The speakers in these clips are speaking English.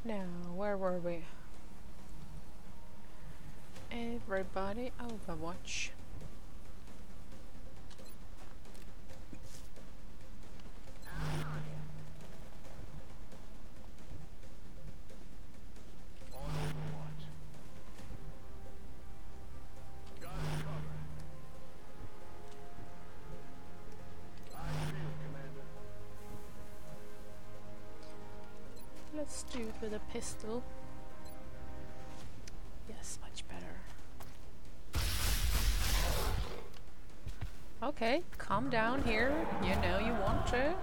Now, where were we? Everybody Overwatch. Let's do it with a pistol. Yes, much better. Okay, calm down here. You know you want to.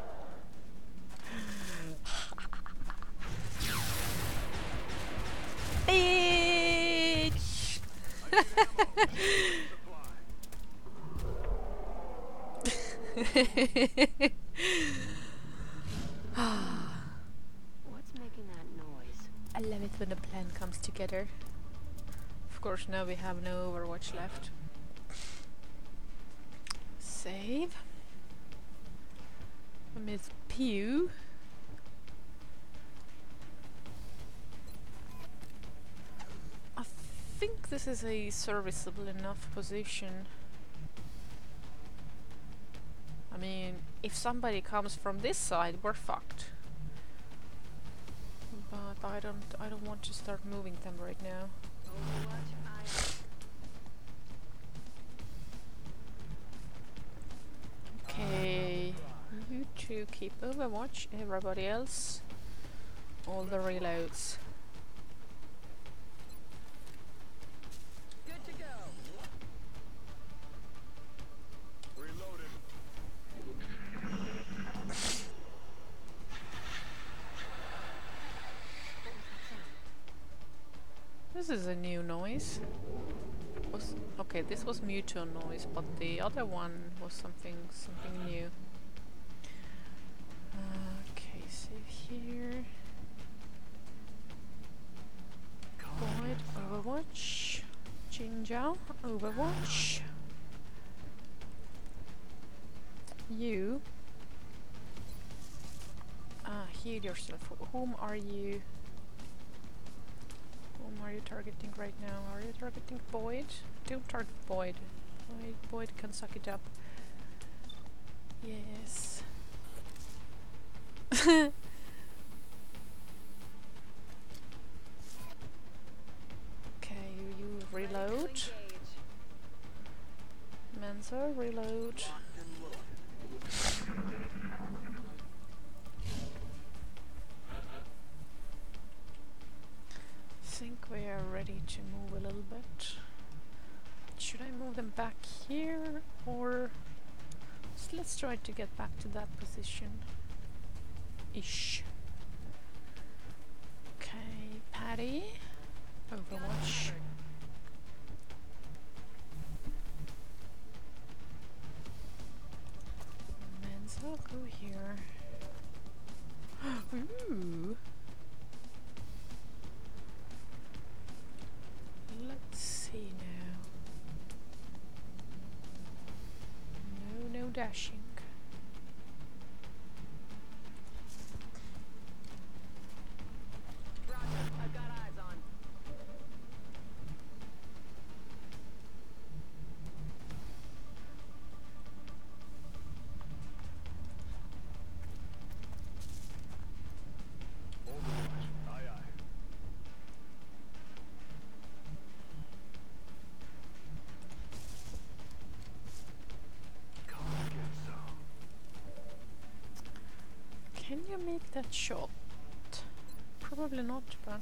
Bitch! What's making that noise? I love it when the plan comes together. Of course, now we have no Overwatch left. Save. Miss Pew. I think this is a serviceable enough position. I mean, if somebody comes from this side, we're fucked. But I don't want to start moving them right now. Okay, you two keep Overwatch, everybody else, all the reloads. Good to go. Reloaded. This is a new noise. Okay, this was Mewtwo noise, but the other one was something new. Okay, save here. Void, Overwatch. Jinja, Overwatch. You. Heal yourself. Whom are you? Whom are you targeting right now? Are you targeting Void? Don't target Void. Void can suck it up. Yes. Okay, you reload. Mensa, reload. I think we are ready to move a little bit. Should I move them back here, or let's try to get back to that position ish. Okay, Patty, Overwatch. Mensa, go here. Ooh. Let's see now. No dashing. Roger, I've got eyes on. Overwatch. Aye, aye. Come get some. Can you make that shot? Probably not, but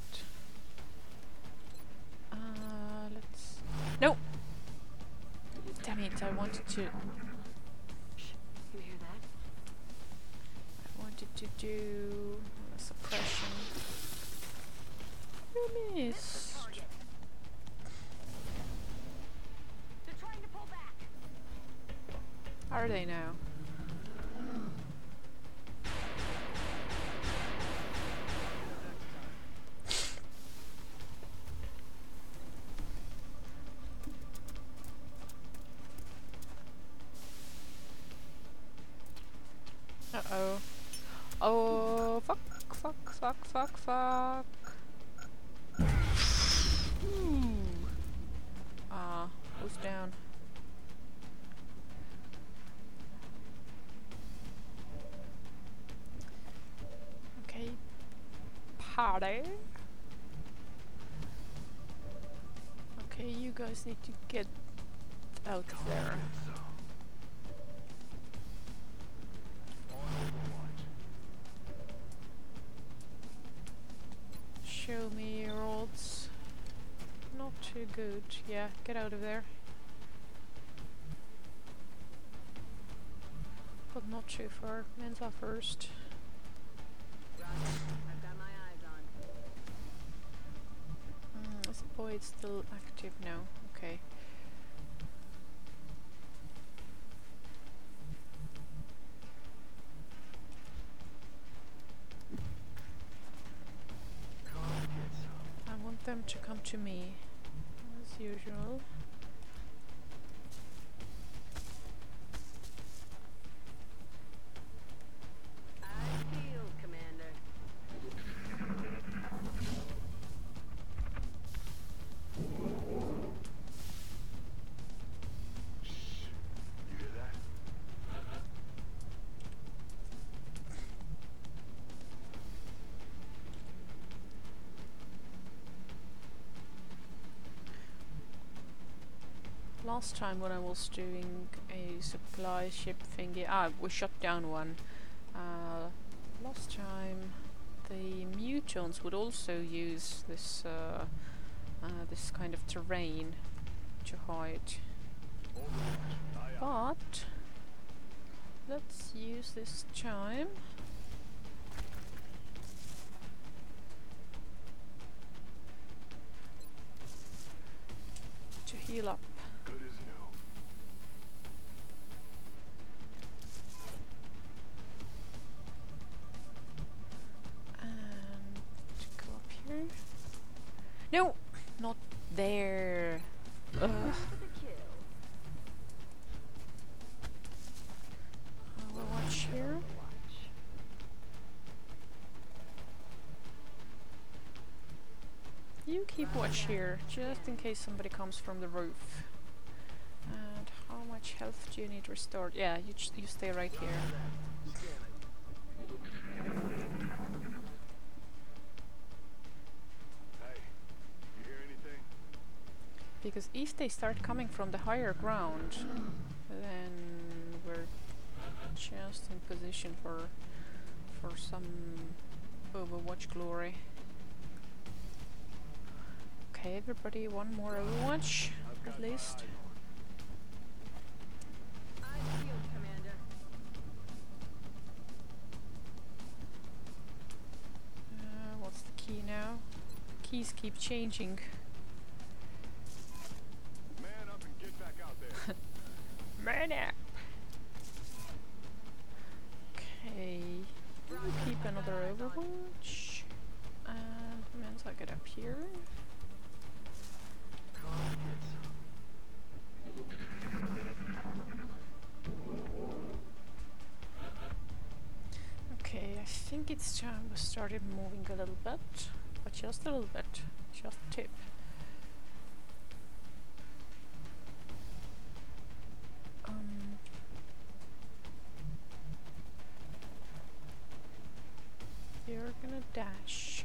let's. No. Damn it! I wanted to. You hear that? I wanted to do suppression. You missed. They're trying to pull back. Are they now? Uh-oh. Oh, fuck. Fuck, fuck, fuck, fuck. Who's down? Okay. Party. Okay, you guys need to get out of there. Show me your odds. Not too good. Yeah, get out of there. But not too far. Mensa first. I've got my eyes on. This boy is still active now. Okay. I want them to come to me, as usual. Eyes peeled, Commander. You hear that? Last time when I was doing a supply ship thingy, we shut down one. Last time the mutants would also use this this kind of terrain to hide. But let's use this time to heal up. Good as new. And go up here. No, not there. Ugh. For the kill. Overwatch here. You keep watch here, just in case somebody comes from the roof. And how much health do you need restored? Yeah, you stay right here. Hey, you hear anything? Because if they start coming from the higher ground, then we're just in position for some Overwatch glory. Okay, everybody, one more Overwatch, at least. Eyes peeled, Commander. What's the key now? Keys keep changing. Man up and get back out there. Man up! Okay, we'll keep another Overwatch. And once I get up here. Okay, I think it's time we started moving a little bit, but just a little bit, just a tip. You're gonna dash.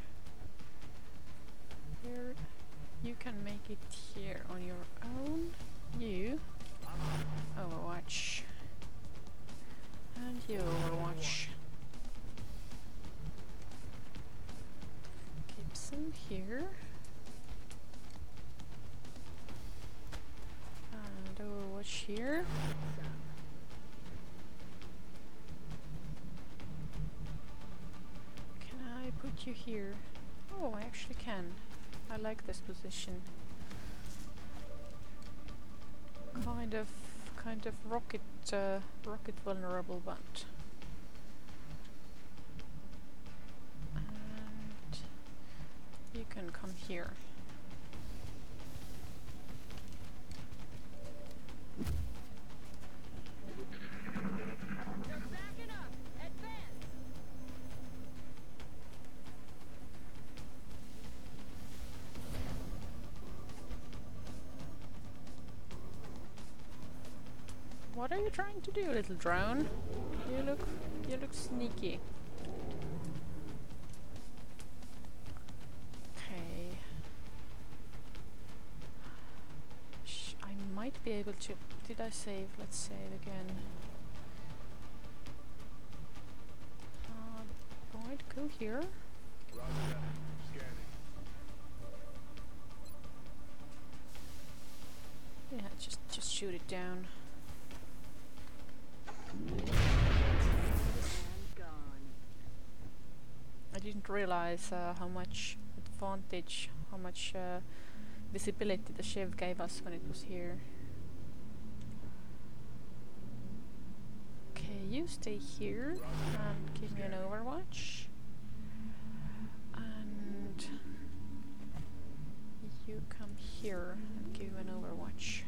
Here, you can make it here on your own. You Overwatch. And you Overwatch. Gibson here. And Overwatch here. Can I put you here? Oh, I actually can. I like this position. Kind of rocket vulnerable, but and you can come here. They're backing up. Advance. What are you trying to do, little drone? You look sneaky. Okay. I might be able to. Did I save? Let's save again. Right, go here. Roger that. Scanning. Yeah, just shoot it down. And gone. I didn't realize how much advantage, how much visibility the Shiv gave us when it was here. Okay, you stay here and give me an overwatch. And you come here and give me an overwatch.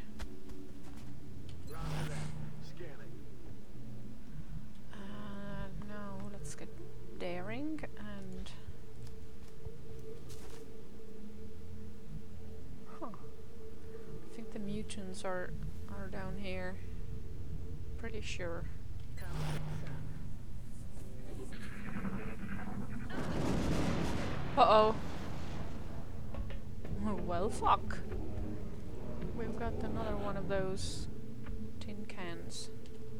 Roger that. Scanning. Now let's get daring and... Huh. I think the mutants are down here. Pretty sure. Come get some. Uh-oh. Well, fuck. We've got another one of those tin cans.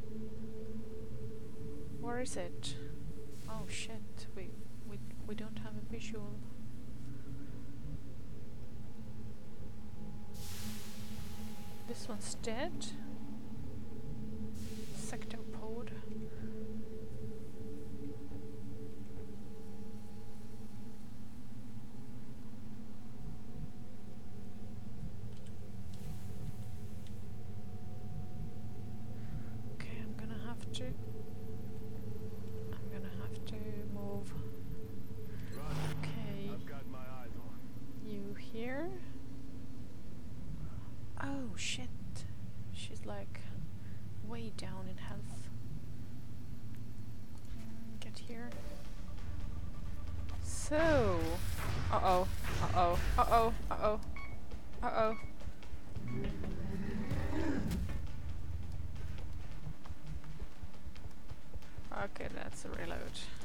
Where is it? Oh shit, we don't have a visual. This one's dead. Sectopode. Okay, I'm gonna have to move. Roger. Okay, I've got my eyes on. you here? Oh shit. She's like way down in health. Get here. So, uh-oh, uh-oh, uh-oh, uh-oh, uh-oh. Okay, that's a reload.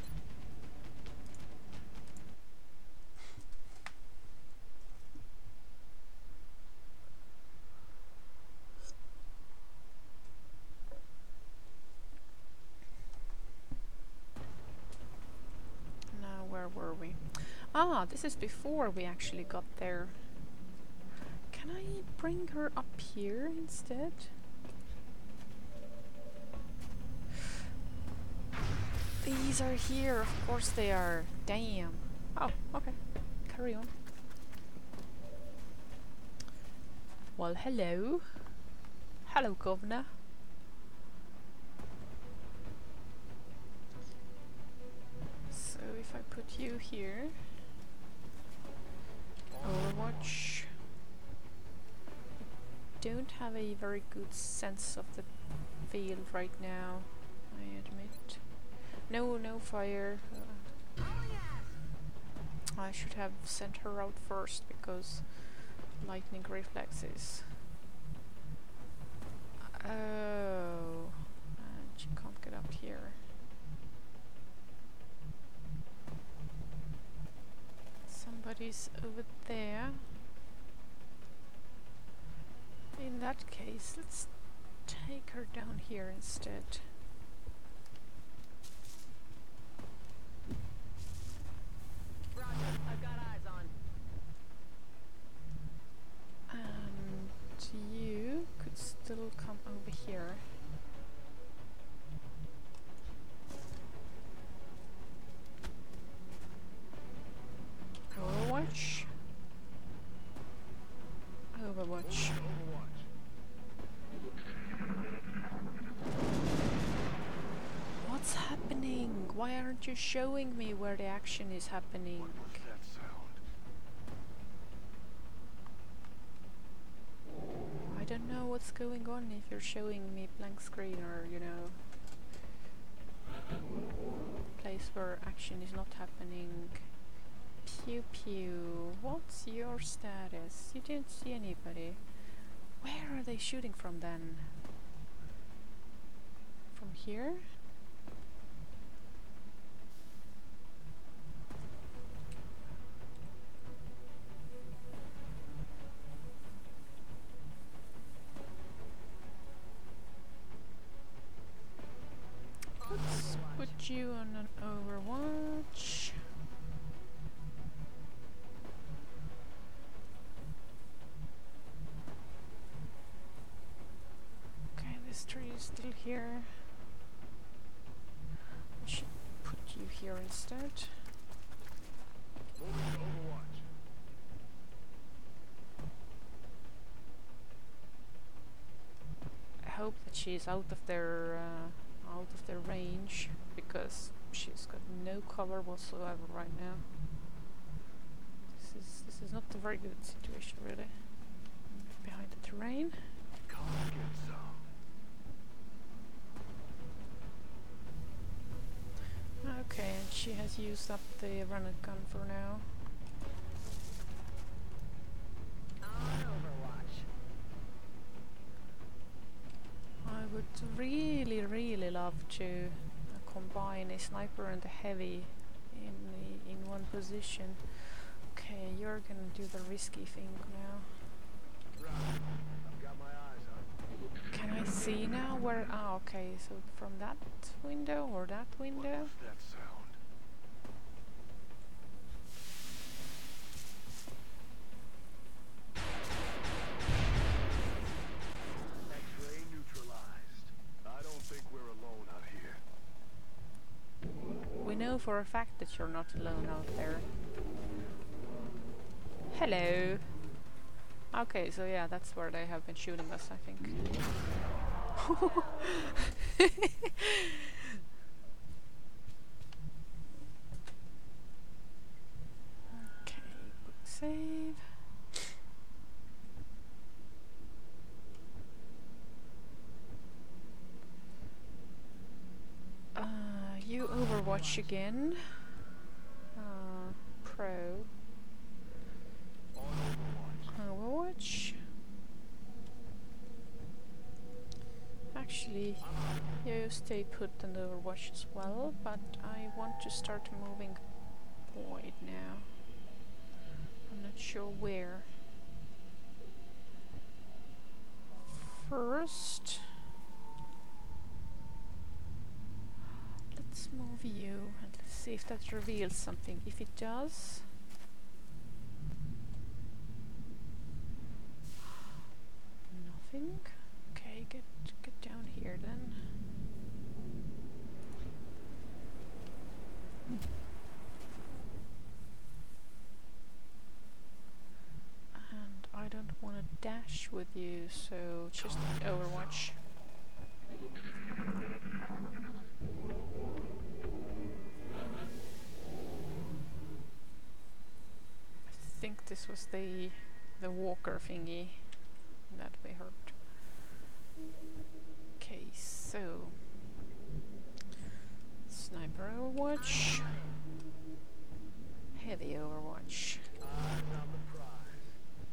Now, where were we? Ah, this is before we actually got there. Can I bring her up here instead? These are here, of course they are. Damn. Oh, okay. Carry on. Well, hello. Hello, Governor. So if I put you here, Overwatch. Don't have a very good sense of the field right now, I admit. No fire. I should have sent her out first because lightning reflexes. Oh, and she can't get up here. Somebody's over there. In that case, let's take her down here instead. Roger, I've got eyes on. And you could still come over here. Overwatch. Overwatch. What's happening? Why aren't you showing me where the action is happening? What's that sound? I don't know what's going on if you're showing me blank screen or, you know, place where action is not happening. Pew pew. What's your status? You didn't see anybody. Where are they shooting from then? here. Let's put you on an Overwatch. Okay, this tree is still here. I should put you here instead. Moving to Overwatch. I hope that she's out of their range, because she's got no cover whatsoever right now. This is not a very good situation, really. Behind the terrain. Come get some. Okay, and she has used up the running gun for now. On Overwatch. I would really love to combine a sniper and a heavy in one position. Okay, you're gonna do the risky thing now. Roger. I've got my eyes on. Can I see now where? Ah, okay. So from that window or that window? What's that sound? X-ray neutralized. I don't think we're alone out here. We know for a fact that you're not alone out there. Hello. Okay, so yeah, that's where they have been shooting us, I think. Okay, quick save. You Overwatch again. Pro. On Overwatch. Overwatch. Actually, you stay put on Overwatch as well, but I want to start moving Void now. I'm not sure where. First, let's move you and let's see if that reveals something. If it does, nothing. Okay, get down here then. And I don't want to dash with you, so just Overwatch. I think this was the walker thingy that we heard. Okay, so sniper Overwatch, heavy Overwatch. Eyes on the prize.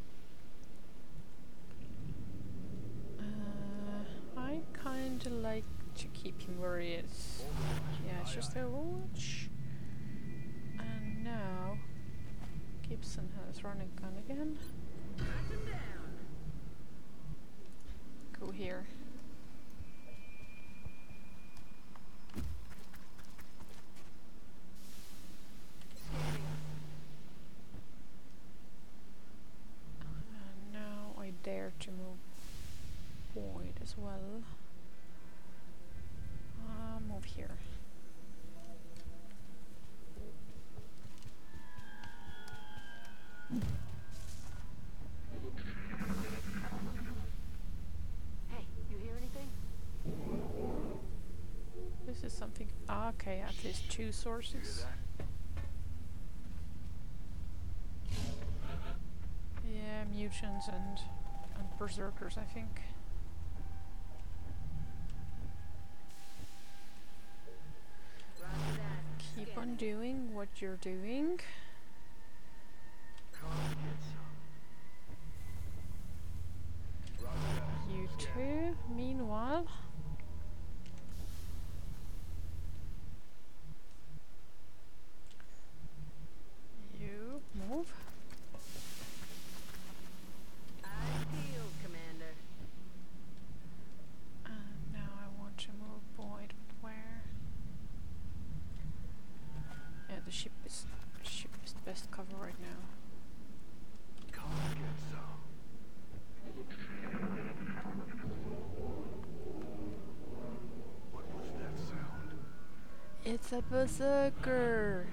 I kinda like to keep him where he is. Yeah, it's just Overwatch. And now Gibson has running gun again. Go here. And now I dare to move Void as well. Move here. Hey, you hear anything? This is something. Okay, at least two Hear sources. that? Yeah, mutants and berserkers, I think. Roger that. Keep on doing what you're doing. Come get some. Roger that. You too. Meanwhile, ship is the best cover right now. Come get some. What was that sound? It's a berserker.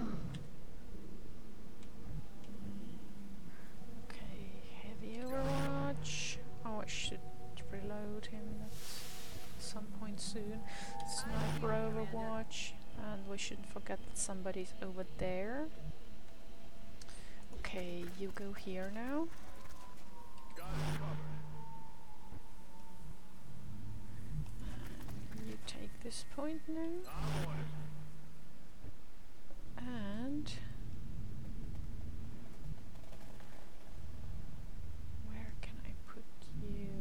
Okay, heavy overwatch. Oh, I should reload him at some point soon. Sniper overwatch, and we shouldn't forget that somebody's over there. Okay, you go here now. Got it covered. You take this point now. I'm on it. And where can I put you?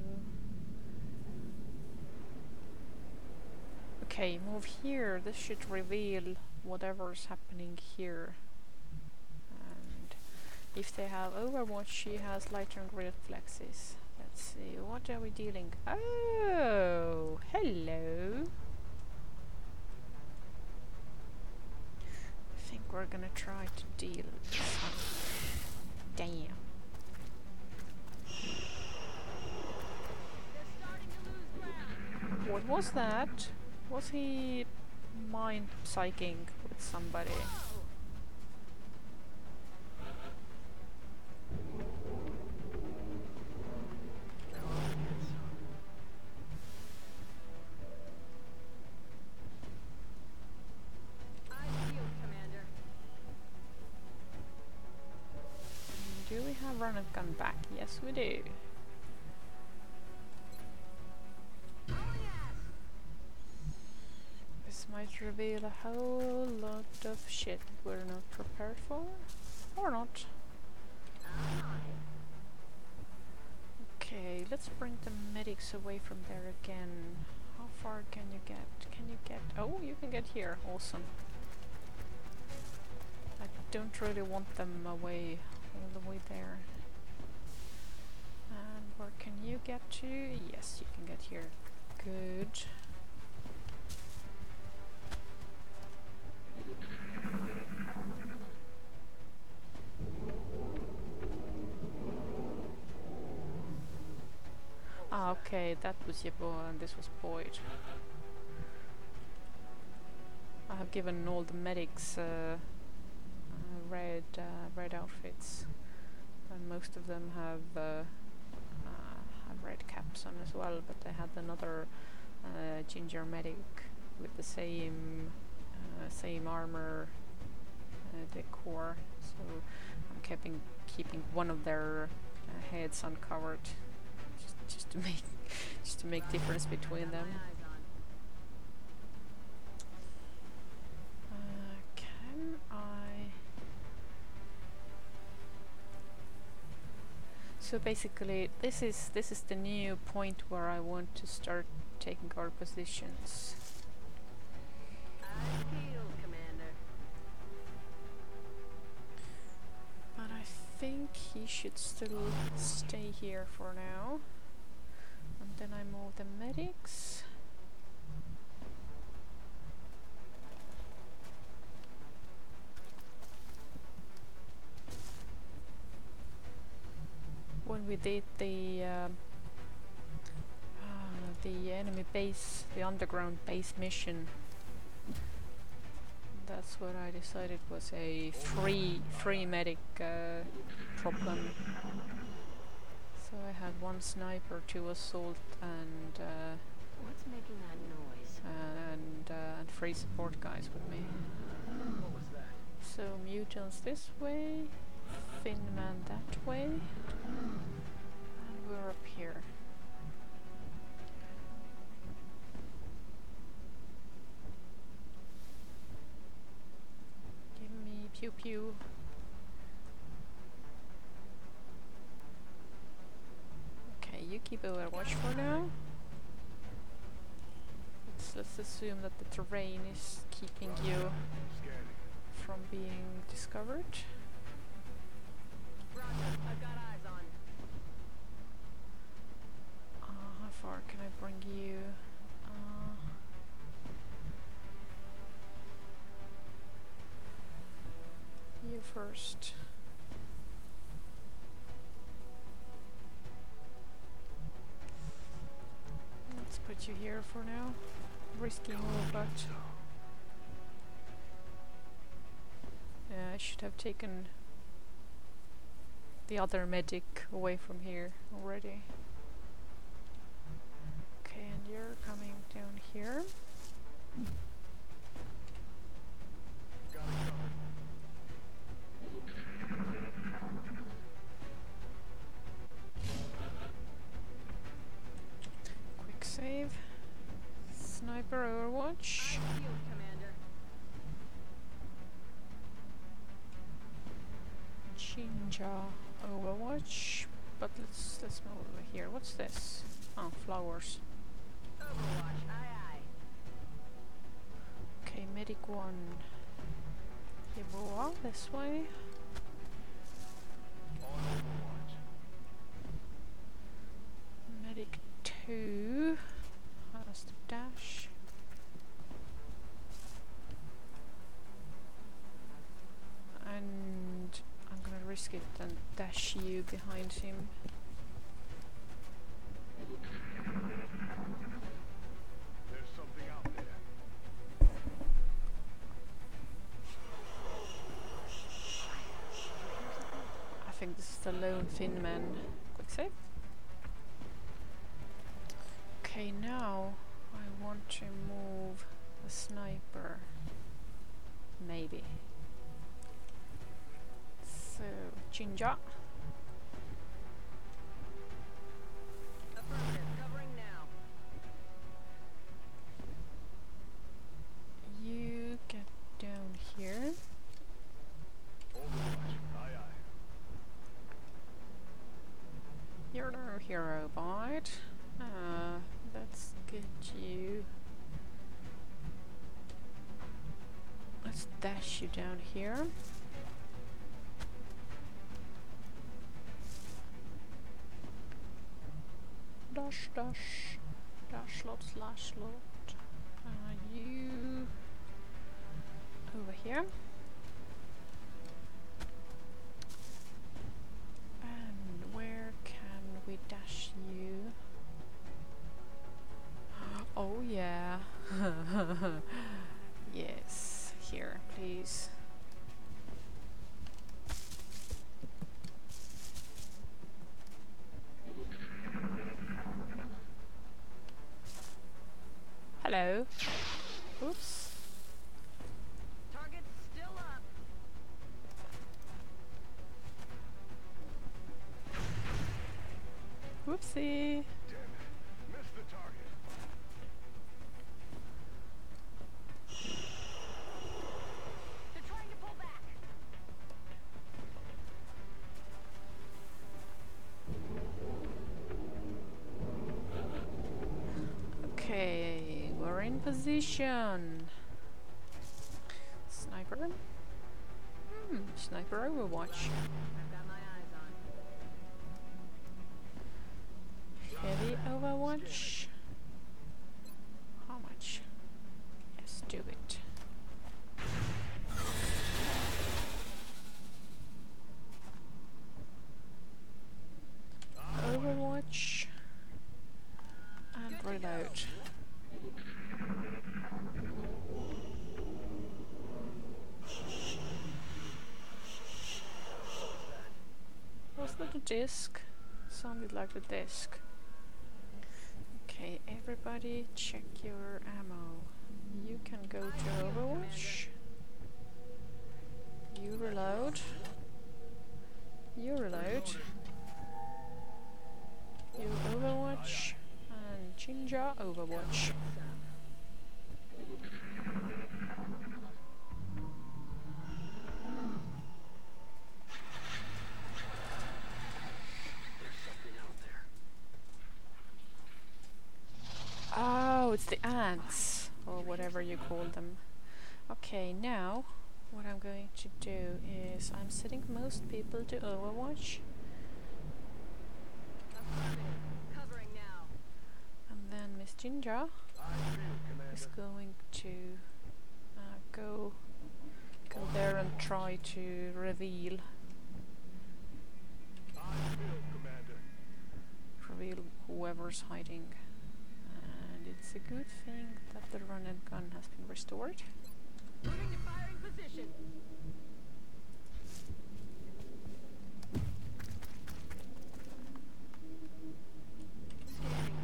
Okay, move here. This should reveal whatever's happening here. And if they have Overwatch, she has lighter and reflexes. Let's see, what are we dealing? Oh, hello. I think we're gonna try to deal some. Damn. They're starting to lose ground. What was that? Was he mind psyching with somebody? I feel, Commander. Do we have run and gun back? Yes, we do. This might reveal a whole lot of shit we're not prepared for. Or not. Okay, let's bring the medics away from there again. How far can you get? Can you get... Oh, you can get here. Awesome. I don't really want them away, all the way there. And where can you get to? Yes, you can get here. Good. Ah, okay, that was Yebo and this was Boyd. I have given all the medics red outfits, and most of them have red caps on as well. But I had another ginger medic with the same armor decor, so I'm keeping one of their heads uncovered, just to make difference between them. Can I? So basically, this is the new point where I want to start taking our positions. I feel, Commander. But I think he should still stay here for now. And then I move the medics. When we did the enemy base, the underground base mission, that's what I decided was a free medic problem. So I had one sniper, 2 assault, and What's making that noise? and 3 support guys with me. What was that? So mutants this way, Finman that way, and we're up here. Give me pew pew. Okay, you keep Overwatch for now. Let's assume that the terrain is keeping you Scanning. from being discovered. Roger, I've got eyes on. How far can I bring you? you first. Let's put you here for now. Risky move, but yeah, I should have taken the other medic away from here already. Okay, and you're coming down here. Got it covered. Quick save. Sniper Overwatch. Shield, Commander. Chinja Overwatch. But let's move over here. What's this? Oh, flowers. Overwatch, aye aye. Okay, medic 1. Yeboah, this way. On Overwatch. Medic 2 has to dash. And I'm gonna risk it and dash you behind him. There's something out there. I think this is the lone Finn man. Quick save. Okay, now I want to move the sniper. Maybe. So, Jinja. Affirmative, covering now. You get down here. Overwatch. Aye aye. You're no hero, bite. Let's get you. Let's dash you down here. Dash, dash, dash, lot, slash, lot. You over here. And where can we dash you? Oh yeah. Yes, here, please. Hello. Oops. Target's still up. Whoopsie. Damn it. Missed the target. They're trying to pull back. Okay, we're in position. Sniper. Sniper Overwatch. I've got my eyes on. Heavy Overwatch. How much? Yes, do it. Overwatch. And reload. Was that a disc? Sounded like a disc. Okay, everybody check your ammo. You can go to Overwatch. You reload. You reload. You Overwatch. And Jinja Overwatch. There's something out there. Oh, it's the ants, or whatever you call them. Okay, now what I'm going to do is I'm setting most people to Overwatch, Affirmative, covering now. and then Miss Jinja I feel, Commander. is going to go go there and try to reveal whoever's hiding. And it's a good thing that the run and gun has been restored. Moving to firing position. Scanning.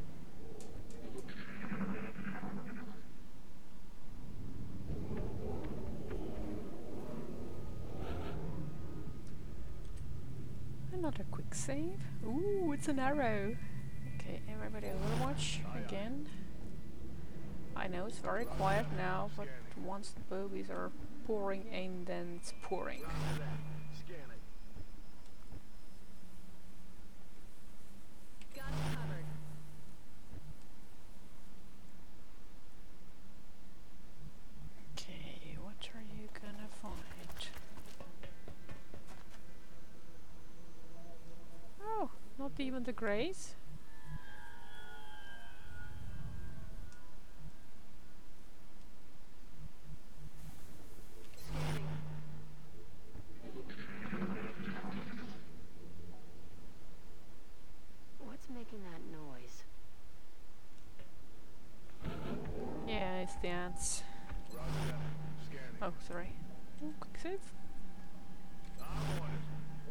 Another quick save. Ooh, it's an arrow. Okay, everybody overwatch again. I know it's very quiet now, but once the bogies are pouring in, then it's pouring. Scanning. Got it covered. Okay, what are you gonna find? Oh, not even the greys? Scanning. What's making that noise? Yeah, it's the ants. Roger that. Scanning. Oh, sorry. Oh, quick save. I'm on it.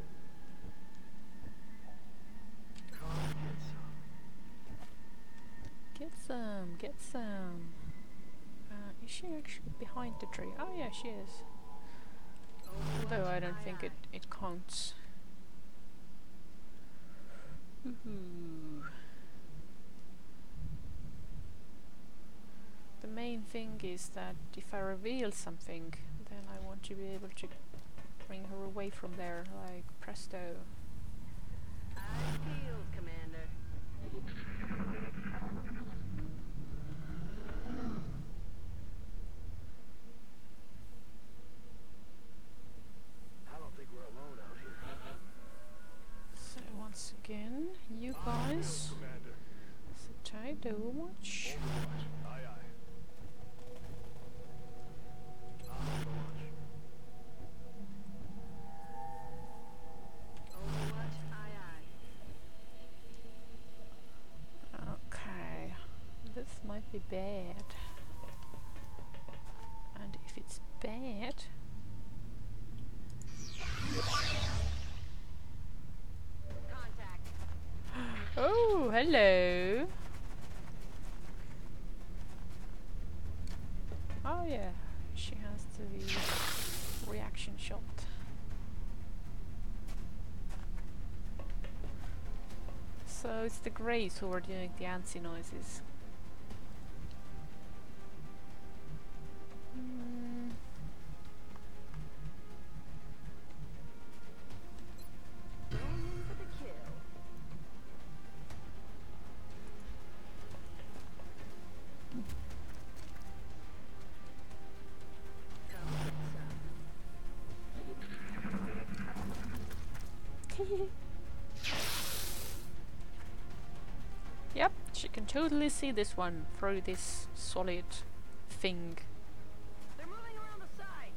Come get some. Get some. Is she actually behind the tree? Oh yeah, she is. Though I don't think it counts. Woohoo. The main thing is that if I reveal something, then I want to be able to bring her away from there, like presto. Eyes peeled, Commander. I don't think we're alone out here. So once again, you guys Commander. sit tight, Overwatch. Overwatch. Aye, aye. Overwatch, aye aye. Okay, this might be bad. And if it's bad, Contact. oh, hello. Oh yeah, she has the reaction shot. So it's the greys who are doing the antsy noises. Mm. Going in for the kill. Come get some. Yep, she can totally see this one through this solid thing. They're moving around the side.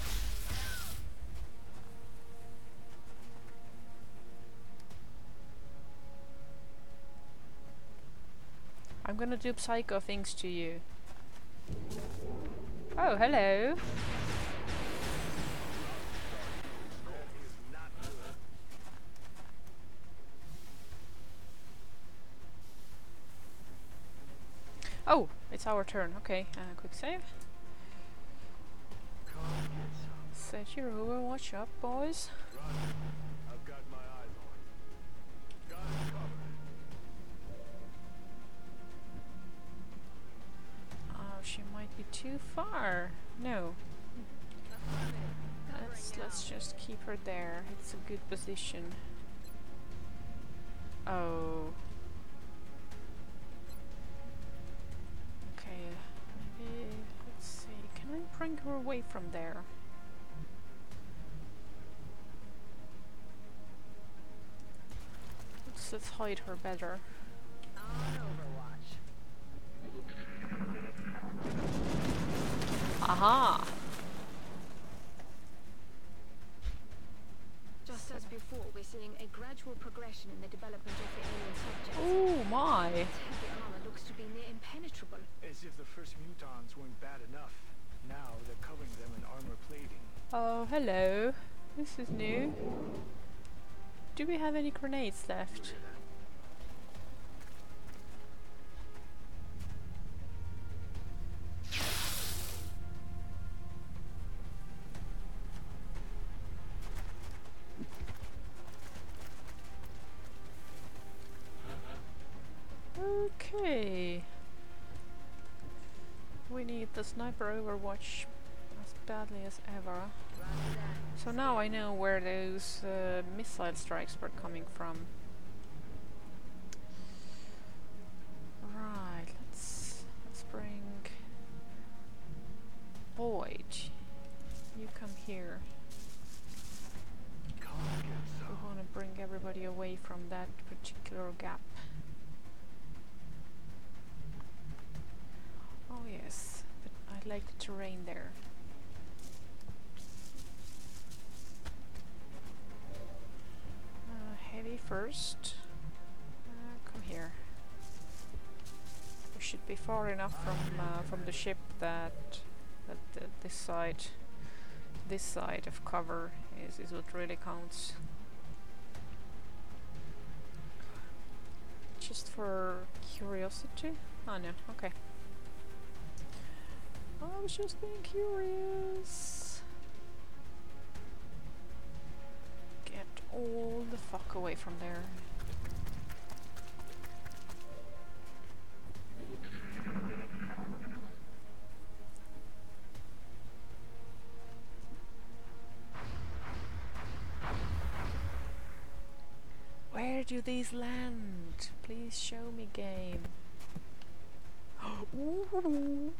I'm gonna do psycho things to you. Oh, hello. Oh, it's our turn. Okay, quick save. Set your Overwatch up, boys. Roger. I've got my eyes on. Got it covered. Oh, she might be too far. No, Affirmative. let's just keep her there. It's a good position. Oh. Okay, maybe let's see. Can I bring her away from there? Let's hide her better. On Overwatch. Aha! before, we're seeing a gradual progression in the development of the alien subject. Oh my! Its heavy armor looks to be near impenetrable. As if the first mutons weren't bad enough. Now they're covering them in armor plating. Oh, hello. This is new. Do we have any grenades You left? hear that? Okay. We need the sniper overwatch as badly as ever. Roger that. So now I know where those missile strikes were coming from. Right, let's bring Boyd. You come here. Come get We some. want to bring everybody away from that particular gap. Oh yes, but I like the terrain there. Heavy first. Come here. We should be far enough from the ship that this side of cover is what really counts. Just for curiosity. Oh no, okay. I was just being curious. Get all the fuck away from there. Where do these land? Please show me, game. Ooh.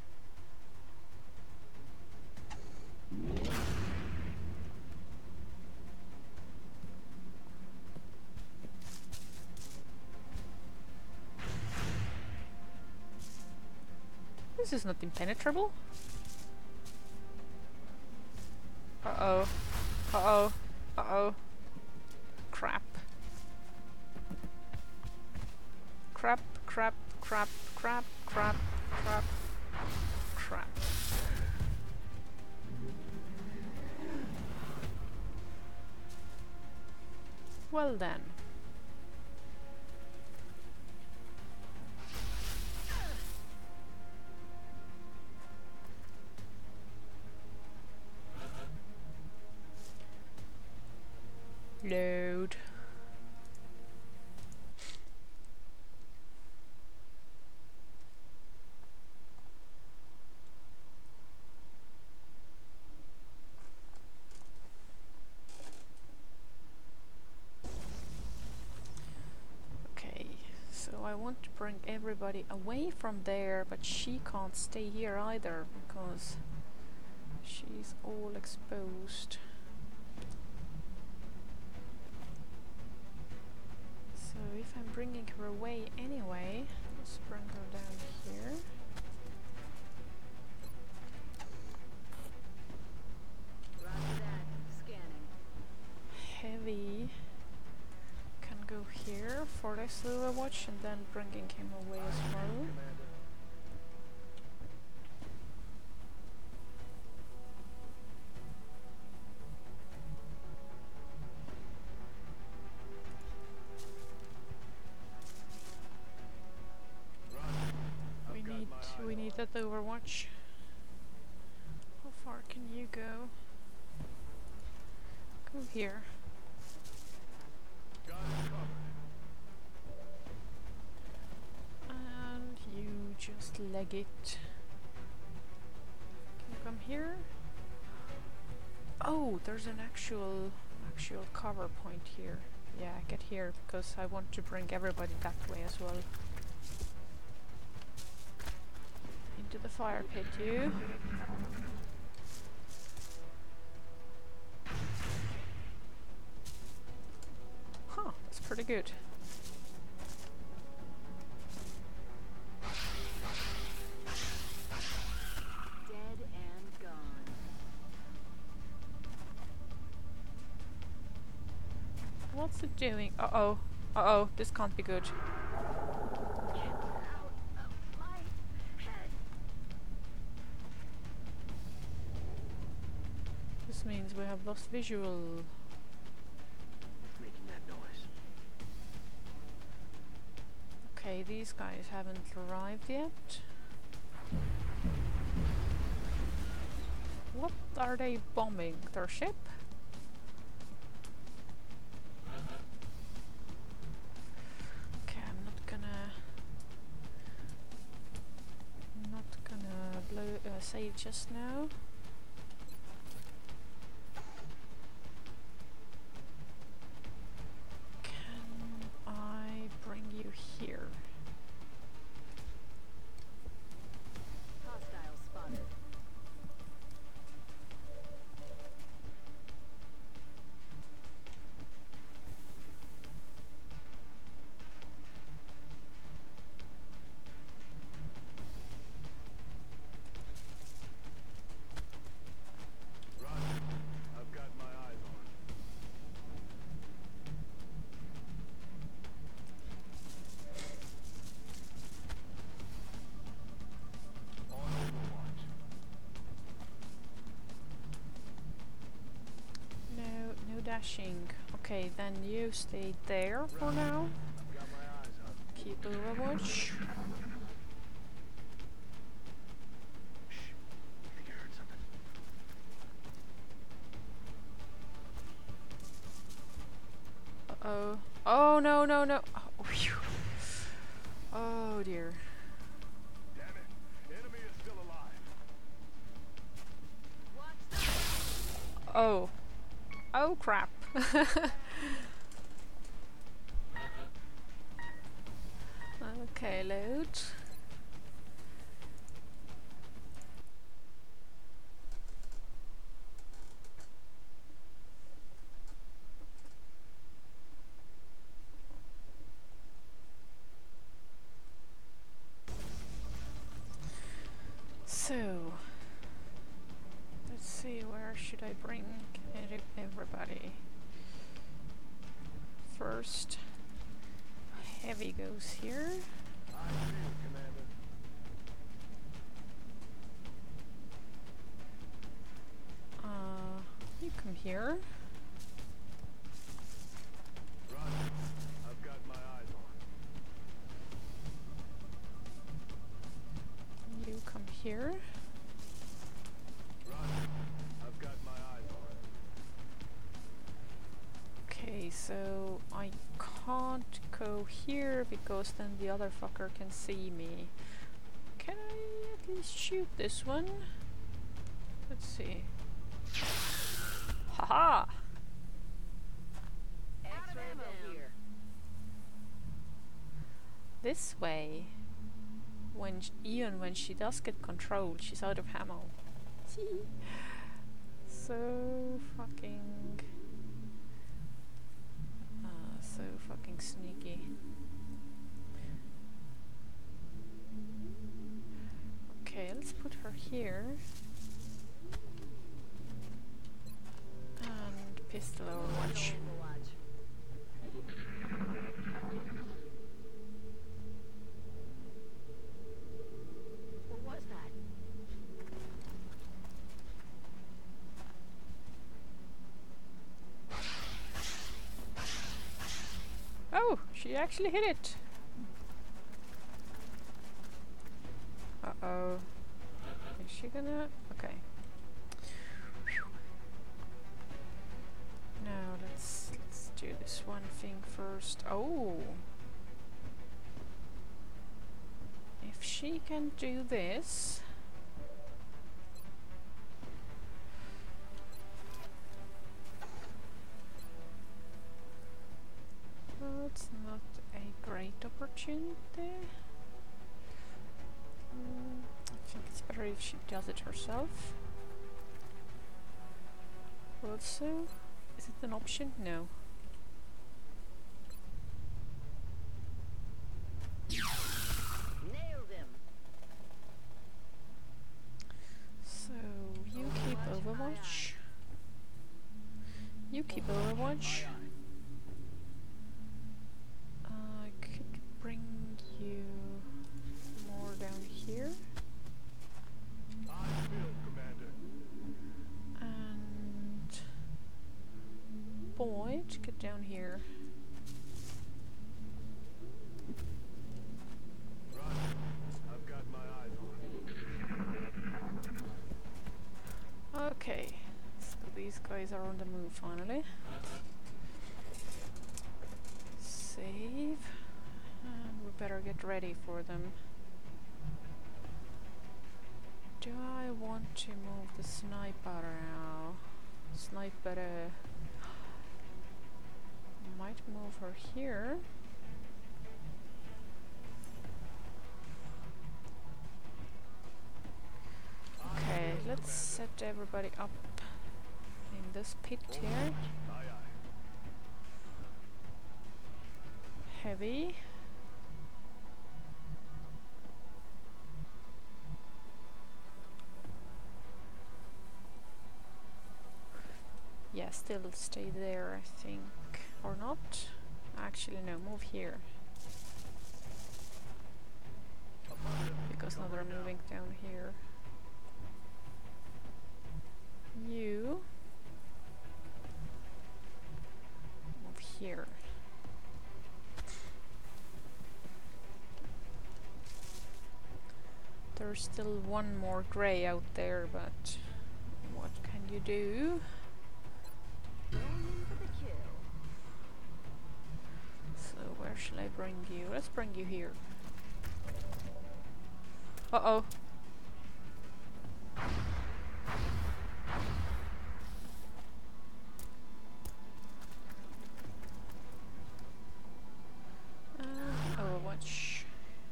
This is not impenetrable. Uh-oh. Uh-oh. Uh-oh. Crap. Crap, crap, crap, crap, crap, crap, crap. Well then. Load. Okay, so I want to bring everybody away from there, but she can't stay here either because she's all exposed. So if I'm bringing her away anyway, let's bring her down here. Roger that. Scanning. Heavy can go here for this overwatch and then bringing him away as well. Commander. Roger. I've got my eye We need on that overwatch. How far can you go? Go here. Got it covered. And you just leg it. Can you come here? Oh, there's an actual cover point here. Yeah, get here because I want to bring everybody that way as well. Into the fire pit, you. Huh, that's pretty good. Dead and gone. What's it doing? Uh-oh. Uh-oh, this can't be good. Out of my head. This means we have lost visual. What's making that noise? Okay, these guys haven't arrived yet. What are they bombing? Their ship? Okay, I'm not gonna blow save just now. Can I bring you here? Hostile spotted. Roger. I've got my eyes on. On Overwatch. No dashing. Okay, then you stay there for now. I've got my eyes on. Keep Overwatch. Shh. I think I heard something. Uh-oh. Oh, no, no, no. Oh, phew. Oh, dear. Damn it. Enemy is still alive. Oh. Oh, crap. Okay, load. So, let's see, where should I bring everybody? First, Heavy goes here. I see you, Commander. You come here. Roger. I've got my eyes on. You come here. Roger. I've got my eyes on. Okay, so I can't go here because then the other fucker can see me. Can I at least shoot this one? Let's see. Haha! X-ray ammo here. This way, even when she does get controlled, she's out of ammo. So fucking sneaky. Okay, let's put her here. And pistol Overwatch. What was that? Oh, she actually hit it. Uh-oh. Is she gonna? Okay. Whew. Now let's do this one thing first. Oh. If she can do this. Well, it's not a great opportunity. I think it's better if she does it herself. Also, is it an option? No. Nailed him. So, you keep Overwatch. You keep Overwatch. Boyd, get down here. Roger. I've got my eyes on it. Okay, so these guys are on the move finally. Save. And we better get ready for them. Do I want to move the sniper now? Sniper. Might move her here. Okay, let's set everybody up in this pit here. Aye, aye. Heavy. Yeah, still stay there, I think. Or not? Actually, no, move here. Because now they're moving down here. You move here. There's still one more grey out there, but what can you do? Going in for the kill. So where shall I bring you? Let's bring you here. Uh-oh. Overwatch.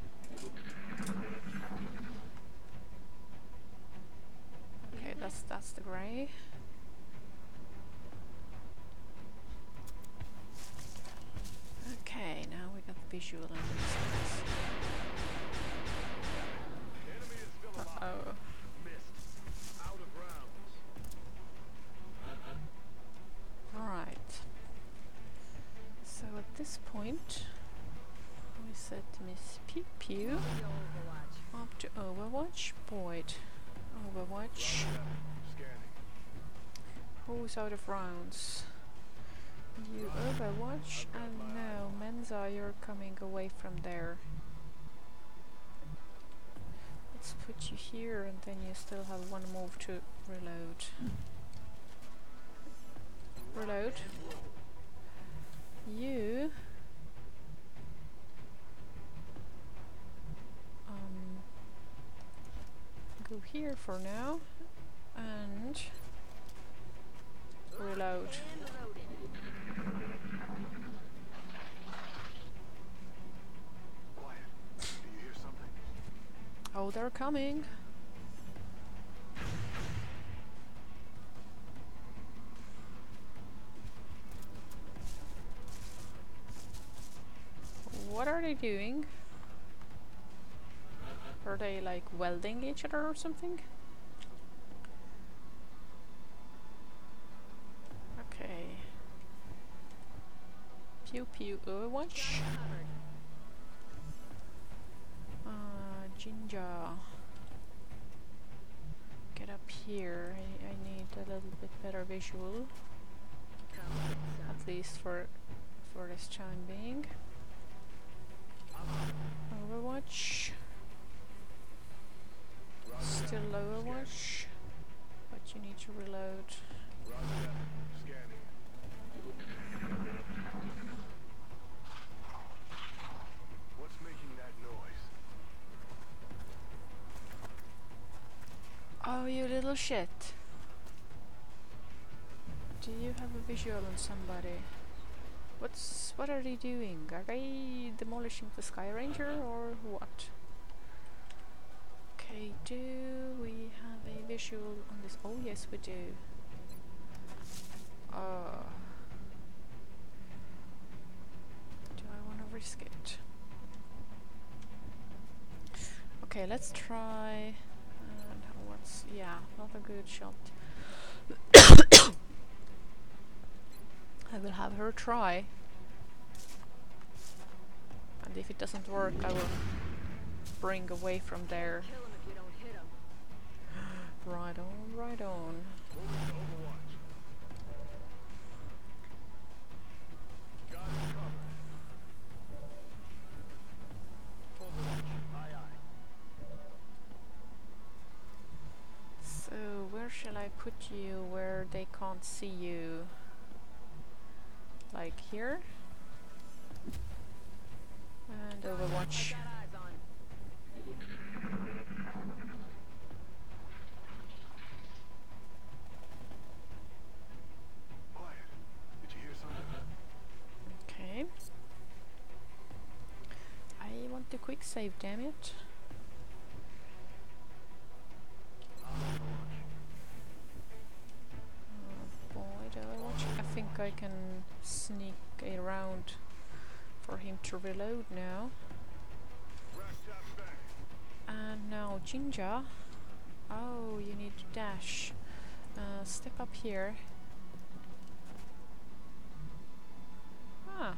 Okay, that's the grey. Okay, now we got the visual on these guys. Enemy is still alive. Uh-oh. Missed. Out of rounds. Right. So at this point, we set Miss Pew Pew Overwatch. up to Overwatch. Boyd. Overwatch. Roger that. Scanning. Who's out of rounds? You Overwatch, and no, Menza, you're coming away from there. Let's put you here, and then you still have one move to reload. Reload. You go here for now, and reload. And loading. Quiet. Do you hear something? Oh, they're coming. What are they doing? Are they like welding each other or something? Okay. Pew pew Overwatch. Jinja. Get up here. I need a little bit better visual. At least for this time being. Overwatch. Still Overwatch. But you need to reload. Roger that. Scanning. What's making that noise? Oh, you little shit. Do you have a visual on somebody? What are they doing? Are they demolishing the Sky Ranger or what? Okay, do we have a visual on this? Oh yes, we do. Do I want to risk it? Okay, let's try. And what's not a good shot. I will have her try. And if it doesn't work, I will bring away from there. Kill him if you don't hit him. Right on, right on. Moving to Overwatch. I put you where they can't see you? Like here? And Overwatch. Got eyes on. Quiet. Did you hear something? Okay. I want the quick save, damn it. Oh boy, do I watch. I think I can sneak around for him to reload now. And now Jinja. Oh, you need to dash. Step up here. Ah.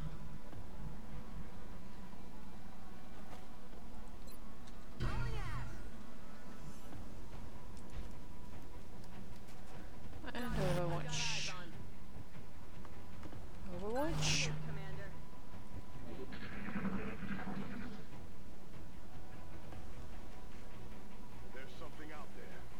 And Overwatch. Overwatch. Commander. There's something out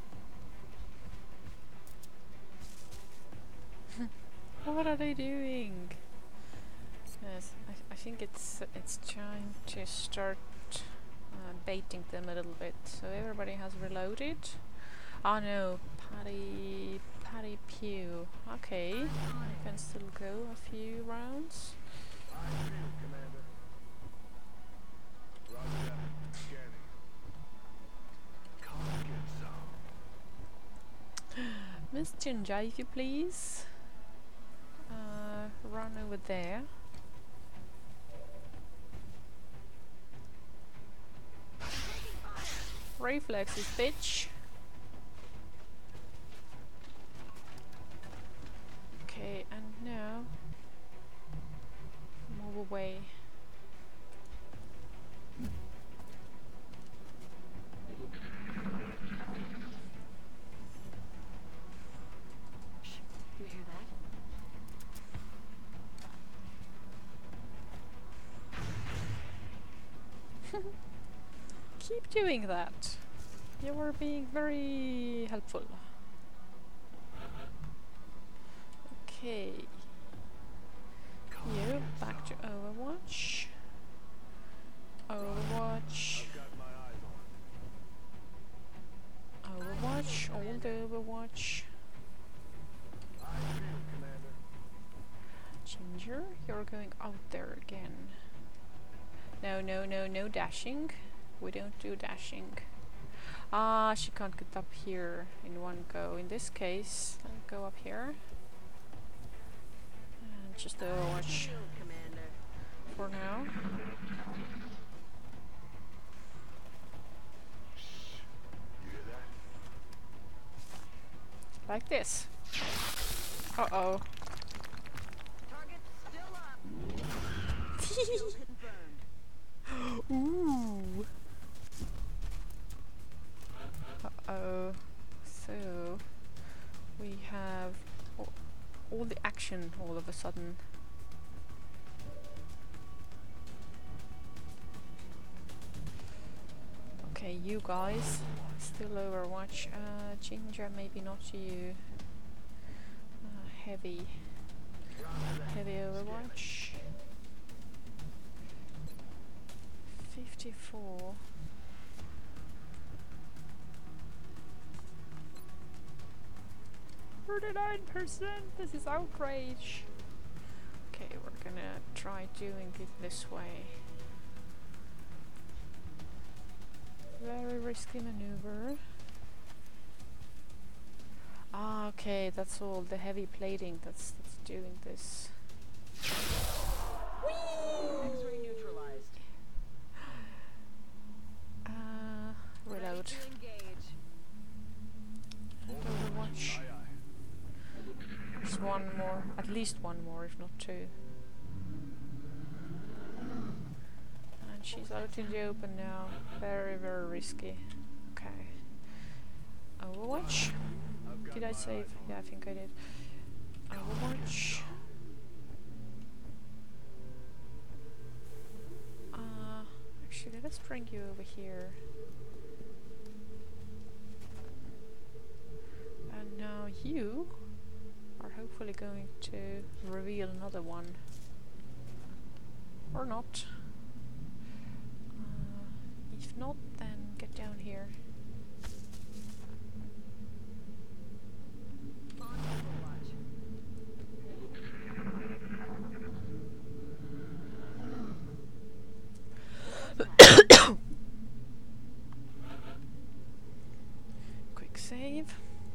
there. What are they doing? Yes, I think it's time to start baiting them a little bit. So everybody has reloaded. Oh no, Patty Pew. Okay, I can still go a few rounds. I see it, Commander. Roger that. Scanning. Come get some. Miss Jinja, if you please. Run over there. Reflexes, bitch. Okay, and now move away. You hear that? Keep doing that. You were being very helpful. Okay. You back to Overwatch. Overwatch. I've got my eyes on. Overwatch. All the Overwatch. I see it, Commander. Ginger, you're going out there again. No, no, no, no dashing. We don't do dashing. Ah, she can't get up here in one go. In this case, I'll go up here. And just Overwatch Shield, Commander. for now. You hear that? Like this. Uh-oh. Target still up. Kill confirmed. Ooh. Uh-oh. So, we have all the action all of a sudden. Okay, you guys. Still Overwatch. Ginger, maybe not you. Heavy. Heavy Overwatch. 54. %. This is outrage. Okay, we're gonna try doing it this way. Very risky maneuver. Ah, okay, that's all the heavy plating that's doing this. X-ray neutralized. Reload. Ready to engage. Overwatch. Aye, aye. There's one more, at least one more, if not two. And she's out in the open now. Very, very risky. Okay. Overwatch. I've got Did I my save? eyes on. Yeah, I think I did. Overwatch. Actually, let's bring you over here. And now you are hopefully going to reveal another one. Or not. If not, then get down here. On Overwatch. Quick save.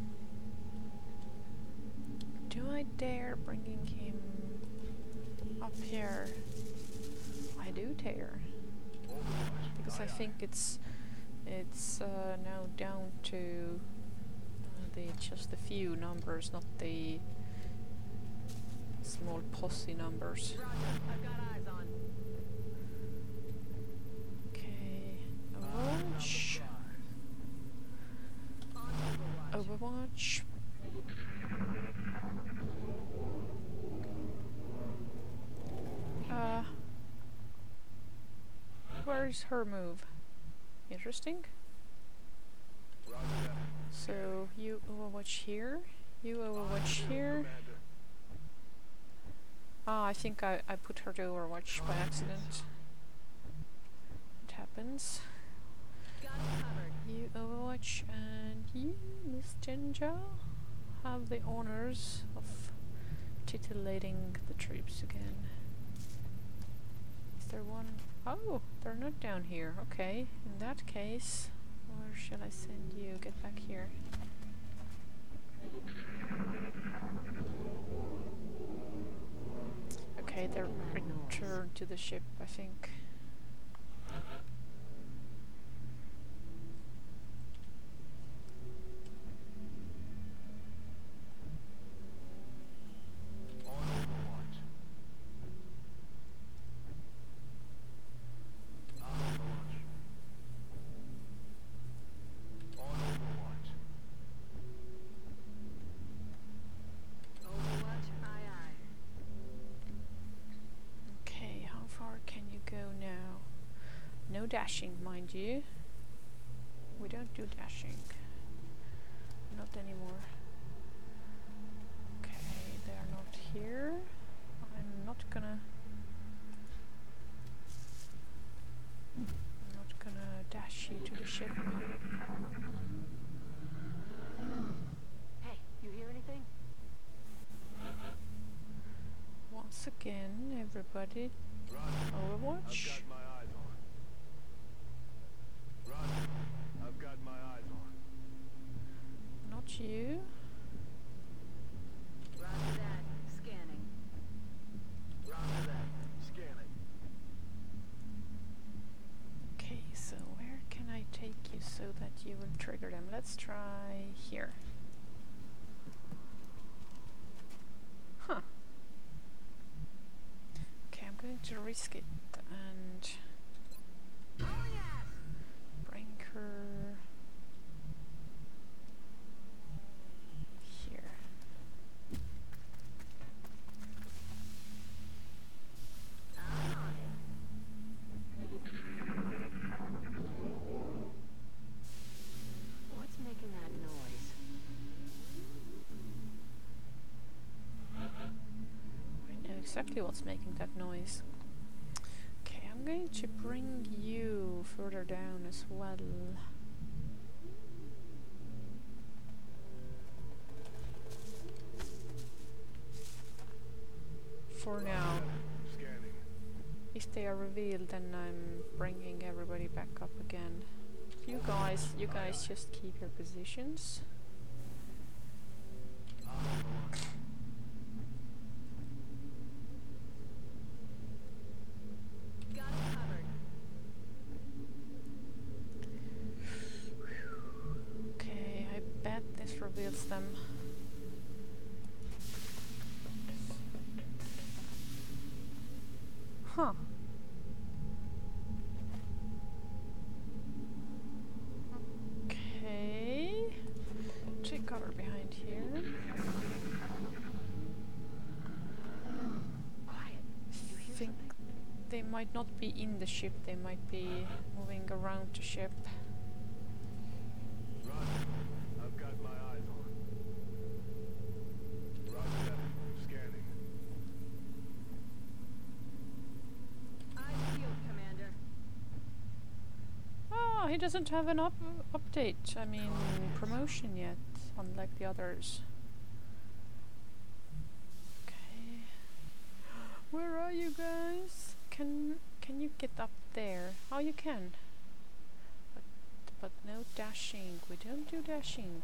Do I dare bringing him up here? I do dare. Because I think it's now down to just the few numbers, not the small posse numbers. Roger, I've got eyes on. Okay, Overwatch. On Overwatch. Overwatch. Where is her move? Interesting. So you Overwatch here, you Overwatch here. Ah, I think I put her to Overwatch by accident. It happens. Got it covered. You Overwatch and you, Miss Ginger, have the honors of titillating the troops again. Is there one? Oh, they're not down here. Okay, in that case, where shall I send you? Get back here. Okay, they're returned to the ship, I think. Overwatch, aye aye. Okay, how far can you go now? No dashing, mind you. We don't do dashing. Not anymore. Okay, they're not here. I'm not gonna dash you to the ship. Hey, you hear anything? Once again, everybody, Overwatch. I've got my eyes on. Roger. I've got my eyes on. Not you. Roger that. Scanning. Roger that. Scanning. Okay, so where can I take you so that you will trigger them? Let's try here. Huh. Okay, I'm going to risk it and bring her here. What's making that noise? I know exactly what's making that noise. Okay, I'm going to bring you further down as well. For now. Scanning. If they are revealed, then I'm bringing everybody back up again. You guys just keep your positions. Got it covered. Okay, I bet this reveals them. Huh. Okay. Take cover behind here. Quiet. You hear Think something? they might not be in the ship, they might be moving around the ship. Roger. I've got my eyes on. he doesn't have an update, I mean promotion yet, unlike the others. Okay. Where are you guys? Can you get up there? Oh, you can. But no dashing. We don't do dashing.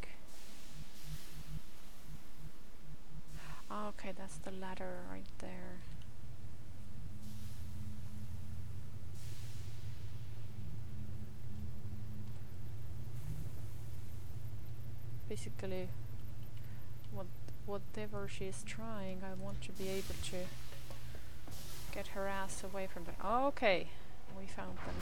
Oh, okay, that's the ladder right there. Basically, whatever she's trying, I want to be able to get her ass away from them. Okay, we found them.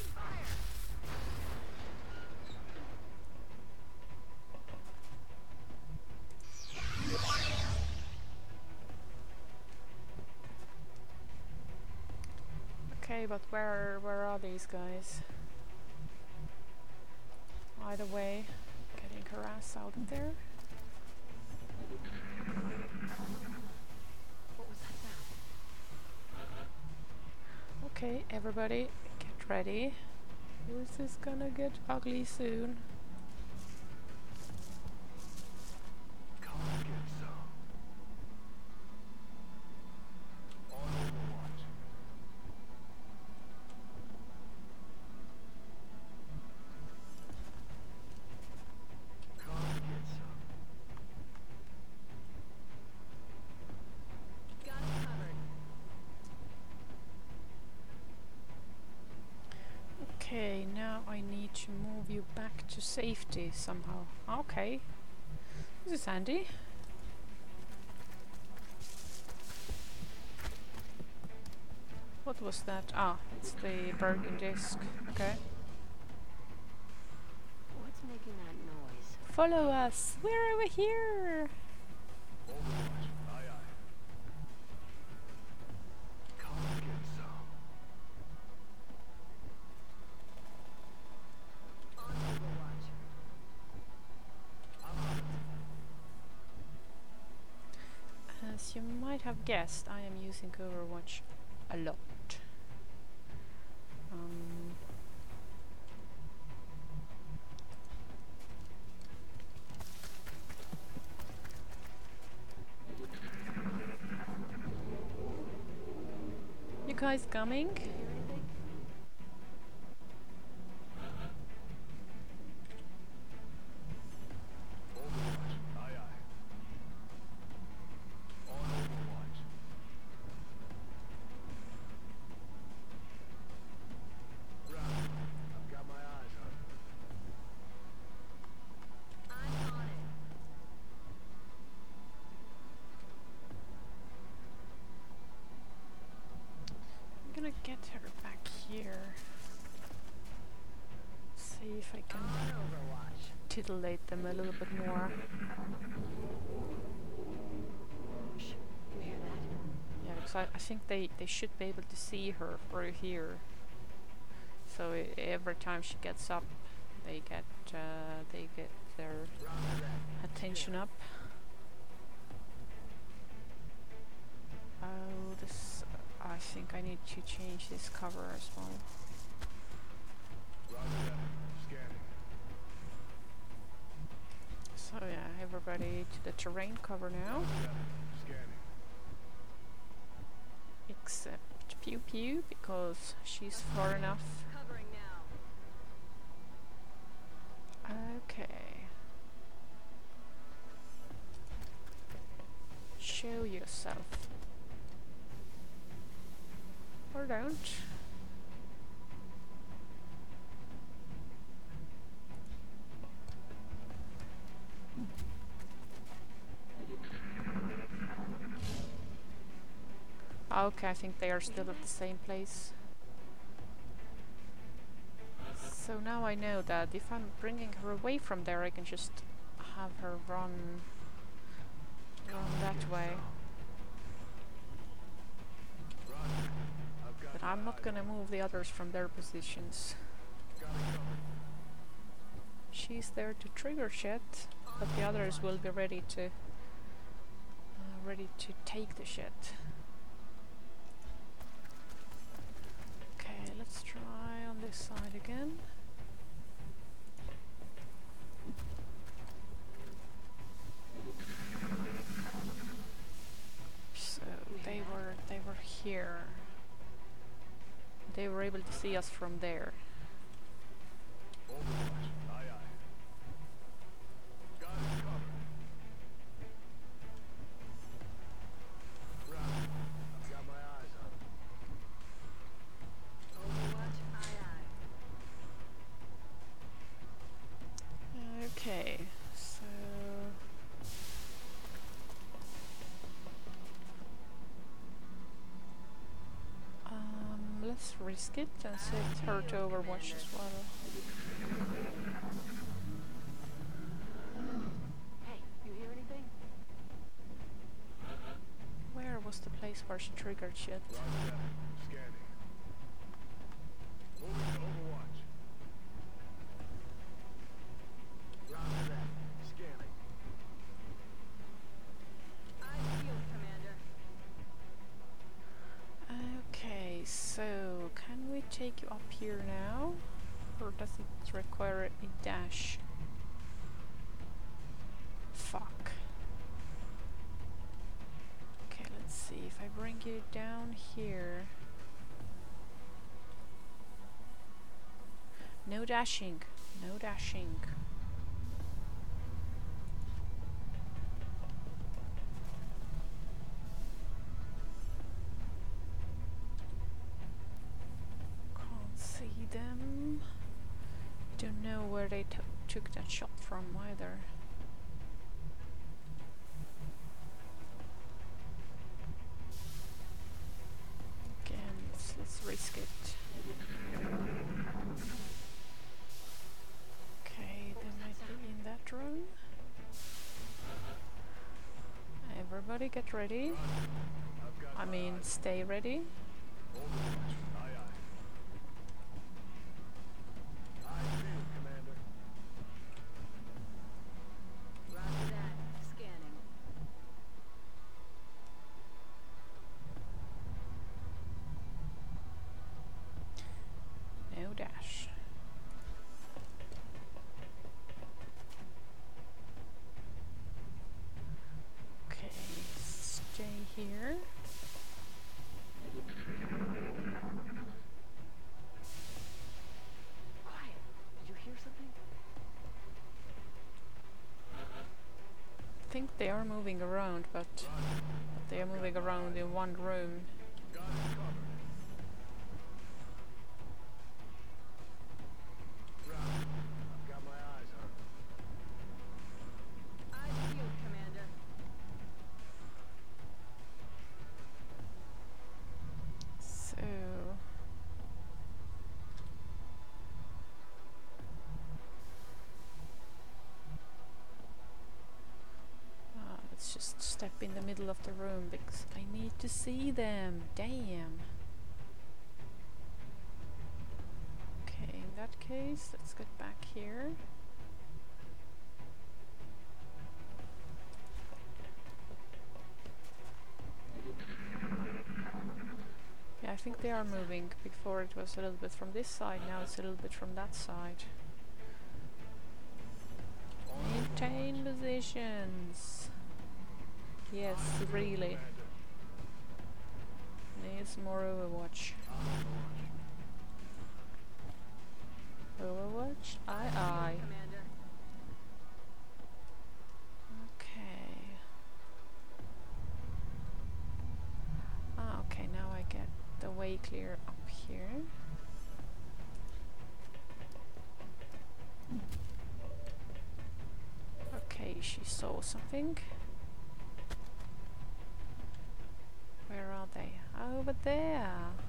Okay, but where are these guys? Either way, getting her ass out of there. What was that sound? Okay, everybody, get ready. This is gonna get ugly soon. Come get some. On Overwatch. Come get some. Got it covered. Okay, now I need to move you back to safety somehow. Okay. This is handy. What was that? Ah, it's the broken disc. Okay. What's making that noise? Follow us. We're over here. Overwatch. Aye, aye. Come get some. On Overwatch. I'm on it. As you might have guessed, I am using Overwatch a lot. You guys coming? Hear anything? Overwatch. Aye, aye. On Overwatch. Right. I've got my eyes on it. I'm on it. I'm gonna get her back here. See if I can On Overwatch. titillate them a little bit more. Shh. You hear that? Yeah, because I think they should be able to see her through here. So every time she gets up, they get their Roger that. attention up. Oh, this. I think I need to change this cover as well. Roger that. Scanning. So yeah, everybody to the terrain cover now, Roger that. Scanning. except Pew Pew because she's far enough. Covering now. Okay. Show yourself. Or don't. Okay, I think they are still at the same place. So now I know that if I'm bringing her away from there, I can just have her run that way. Roger. I've got But my I'm not eyes gonna move the others from their positions. Got it covered. She's there to trigger shit, but the others will be ready to take the shit. Okay, let's try on this side again. here. They were able to see us from there. Overwatch. Aye, aye. Got it covered. Roger. I've got my eyes on him. Overwatch, aye aye. Okay, so let's risk it and set her to Overwatch as well. Hey, you hear anything? Where was the place where she triggered shit? Roger that. Scanning. Moving to Overwatch. Roger that. Scanning. Eyes peeled, Commander. Okay, so can we take you up here now? Or does it require a dash? Fuck. Okay, let's see. If I bring you down here. No dashing. No dashing. Can't see them. Don't know where they took that shot from either. Again, let's risk it. Okay, they might be in that room. Everybody get ready. I've got I my mean, eyes. stay ready. Overwatch. Aye, aye. Eyes peeled, Commander. Roger that. Scanning. No dash. Okay, stay here. Quiet. Did you hear something? I think they are moving around, but they are moving around in one room. Got it covered. Roger. I've got my eyes on him. Eyes peeled, Commander. So let's just step in the middle of the room because I need to see them. Damn. Okay, in that case, let's get back here. Yeah, I think they are moving. Before it was a little bit from this side, now it's a little bit from that side. Maintain positions. Yes, really. Needs more Overwatch. Overwatch? Aye aye. Commander. Okay. Ah, okay, now I get the way clear up here. Okay, she saw something. Where are they? Over there.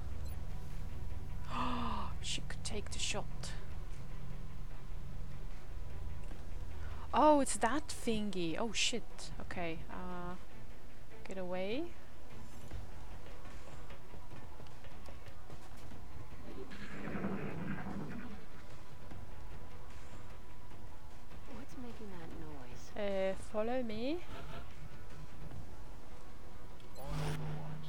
Oh, she could take the shot. Oh, it's that thingy. Oh shit. Okay. Get away. What's making that noise? Follow me. On Overwatch.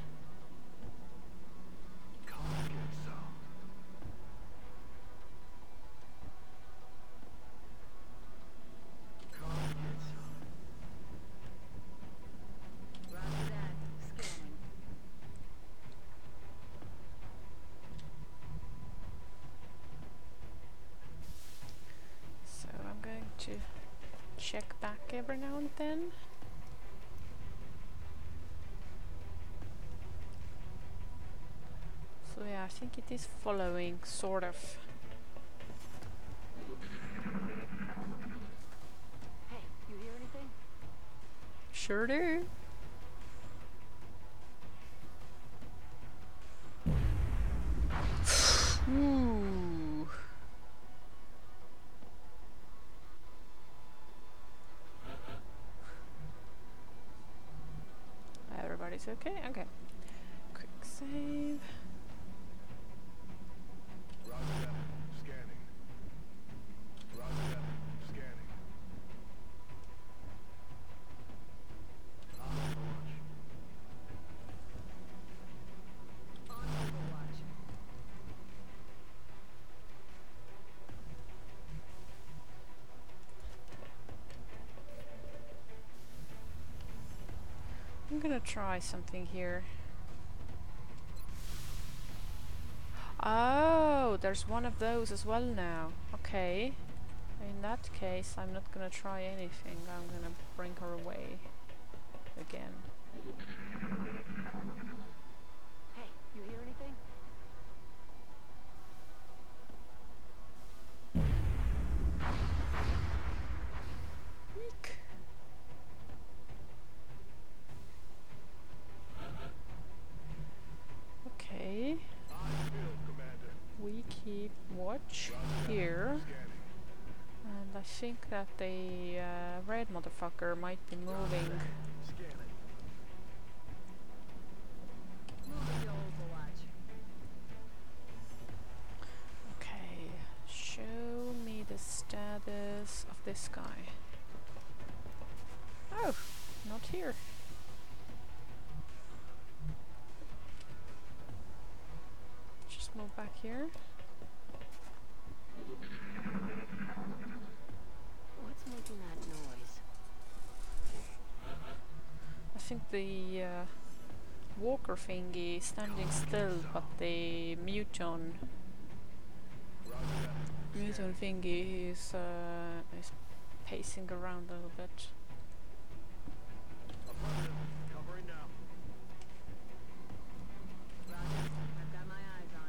Come get some. Come get some. Roger that. every now and then. So yeah, I think it is following, sort of. Hey, you hear anything? Sure do. Ooh. Everybody's okay? Okay. Quick save. Roger that. Scanning. Roger that. Scanning. I'm on Overwatch. On Overwatch. I'm gonna try something here. Oh, there's one of those as well now. Okay. In that case, I'm not gonna try anything. I'm gonna bring her away again. Hey, you hear anything? Eek. Okay. Eyes filled, Commander. We keep watch here. Scanning. And I think that the red motherfucker might be moving. Scanning. Moving to Overwatch. Okay. Show me the status of this guy. Oh, not here. Just move back here. What's making that noise? I think the walker thingy is standing still, but the muton thingy is pacing around a little bit. Affirmative. Covering now. Roger. I've got my eyes on.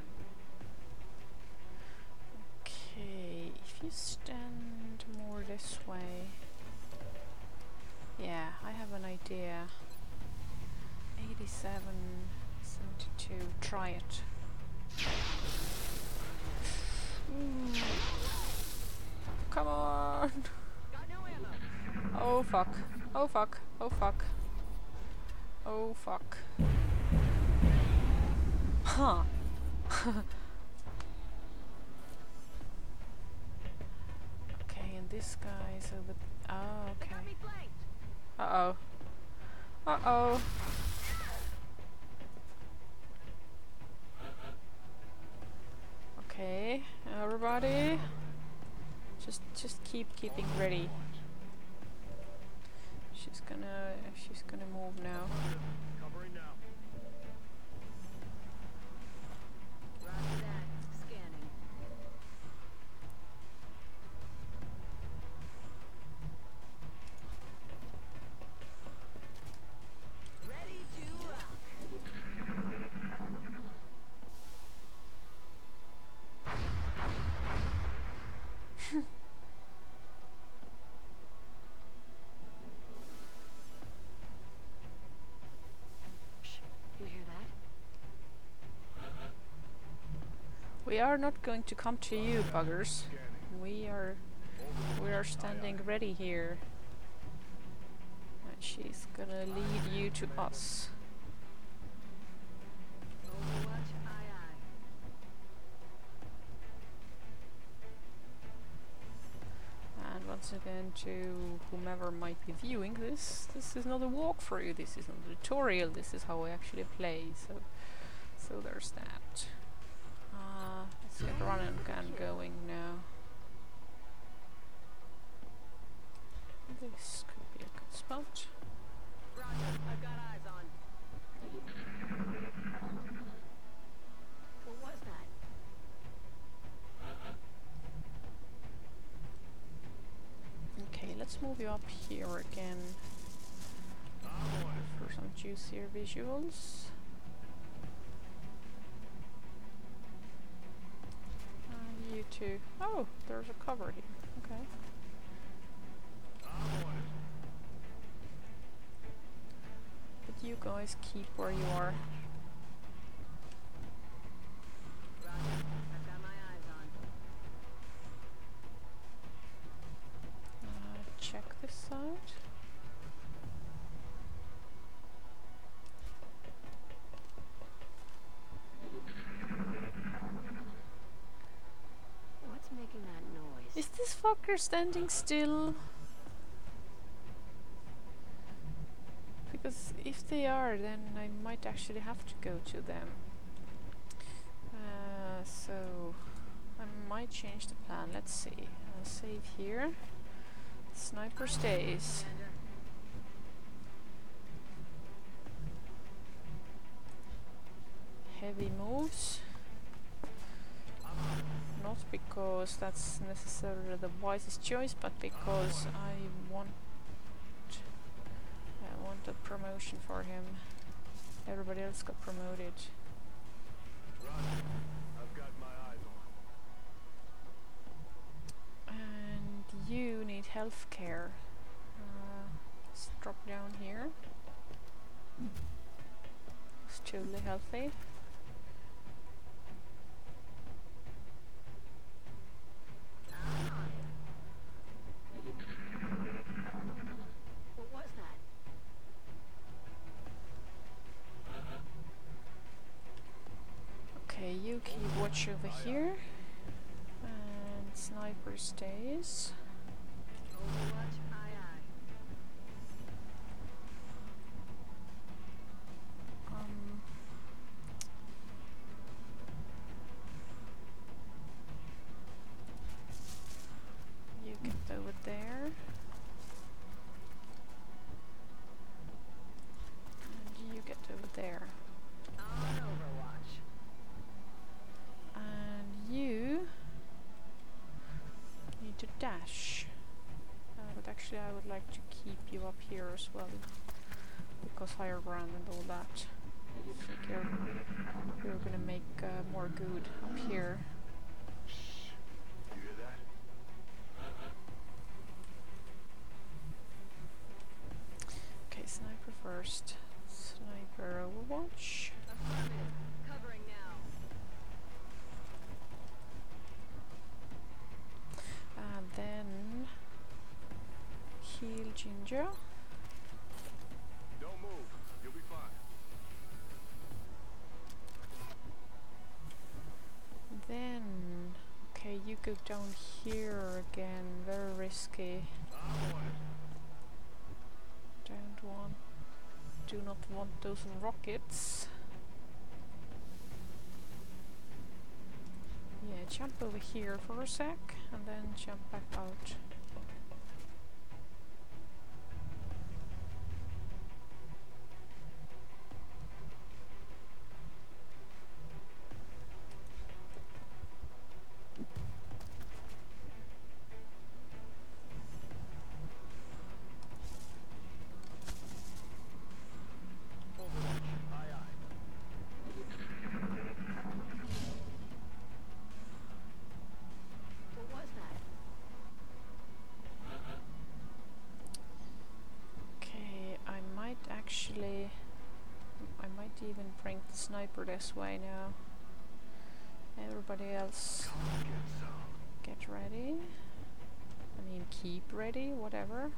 Okay, if you stand more this way. Yeah, I have an idea. 87, 72, try it. Ooh. Come on! Got no ammo. Oh fuck, oh fuck, oh fuck. Oh fuck. Huh. Okay, and this guy's over. Oh, They okay. got me flanked. Uh oh. Uh oh. Okay, everybody. Just keeping ready. She's gonna move now. Covering now. Roger that. Scanning. Ready to rock. Shh, you hear that? We are not going to come to you, buggers. Scanning. We are standing ready here. And she's gonna lead you to us. Overwatch. Aye, aye. And once again, to whomever might be viewing this is not a walkthrough, this is not a tutorial, this is how we actually play, so there's that. Let's get run and gun going now. This could be a good spot. Roger. I've got eyes on. What was that? Okay, let's move move you up here again for some juicier visuals. And you two. Oh, there's a cover here. Okay. But you guys keep where you are. Roger. I've got my eyes on. Check this side. What's making that noise? Is this fucker standing still? Because if they are, then I might actually have to go to them. So I might change the plan. Let's see. I'll save here. Sniper stays. Commander. Heavy moves. Not because that's necessarily the wisest choice, but because I want a promotion for him. Everybody else got promoted. Roger. I've got my eyes on. And you need health care. Let's drop down here. It's totally healthy. What was that? Okay, you keep watch over here. And sniper stays. Overwatch, aye aye. You get over there. And you get over there. On Overwatch. And you need to dash. But actually I would like to keep you up here as well. Because higher ground and all that. I think you're gonna make more good up here. You hear that? Okay, sniper first. Sniper Overwatch. Affirmative. Covering now. And then heal Ginger. Don't move. You'll be fine. Then, okay, you go down here again. Very risky. I'm on it. Do not want those rockets. Yeah, jump over here for a sec, and then jump back out. Overwatch. Aye aye. What was that? Okay, I might even bring the sniper this way now. Everybody else, Come and get some. get ready. I mean, keep ready, whatever.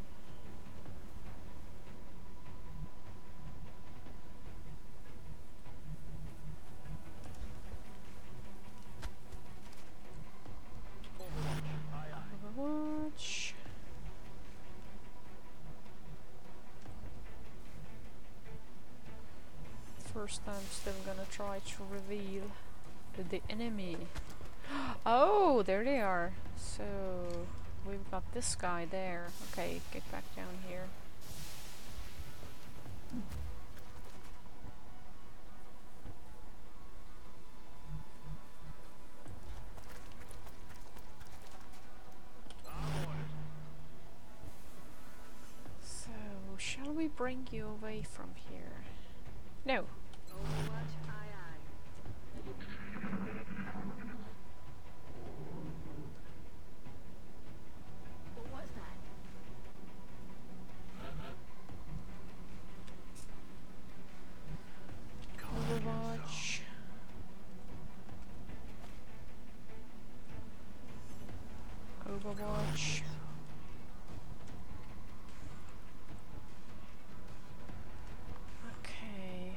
Overwatch. Aye aye. Overwatch. First, I'm still gonna try to reveal the enemy. Oh, there they are. So we've got this guy there. Okay, get back down here. I'm on it. bring you away from here. No. Overwatch, aye aye. What was that? Overwatch. Overwatch. Okay.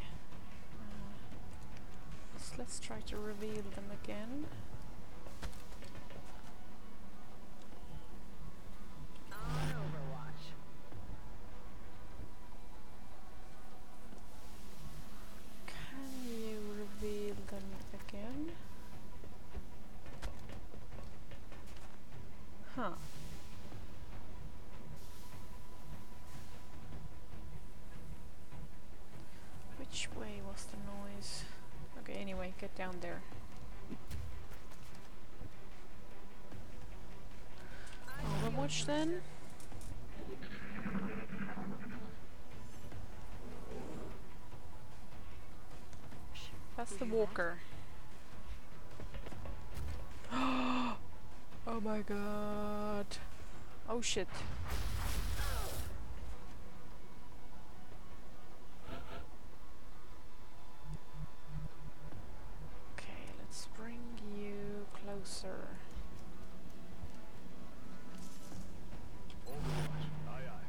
Let's try to reveal them again. On Overwatch. Can you reveal them again? Huh. Which way was the noise? Okay, anyway, get down there. Overwatch then? That's the walker. Oh my god. Oh shit. Okay, let's bring you closer. Overwatch. Aye, aye.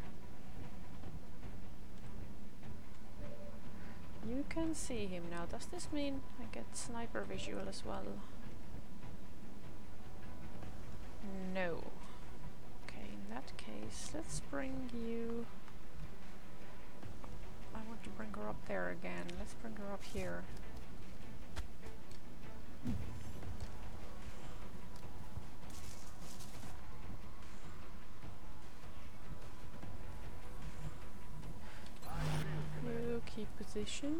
You can see him now. Does this mean I get sniper visual as well? No. Okay, in that case, let's bring you... I want to bring her up there again. Let's bring her up here. You keep position.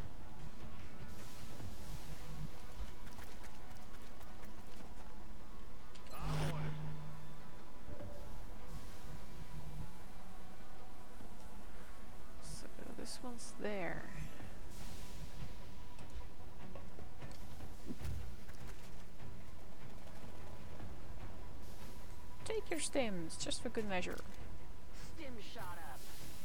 I'm on it. So this one's there. Take your stims, just for good measure. Stim shot up.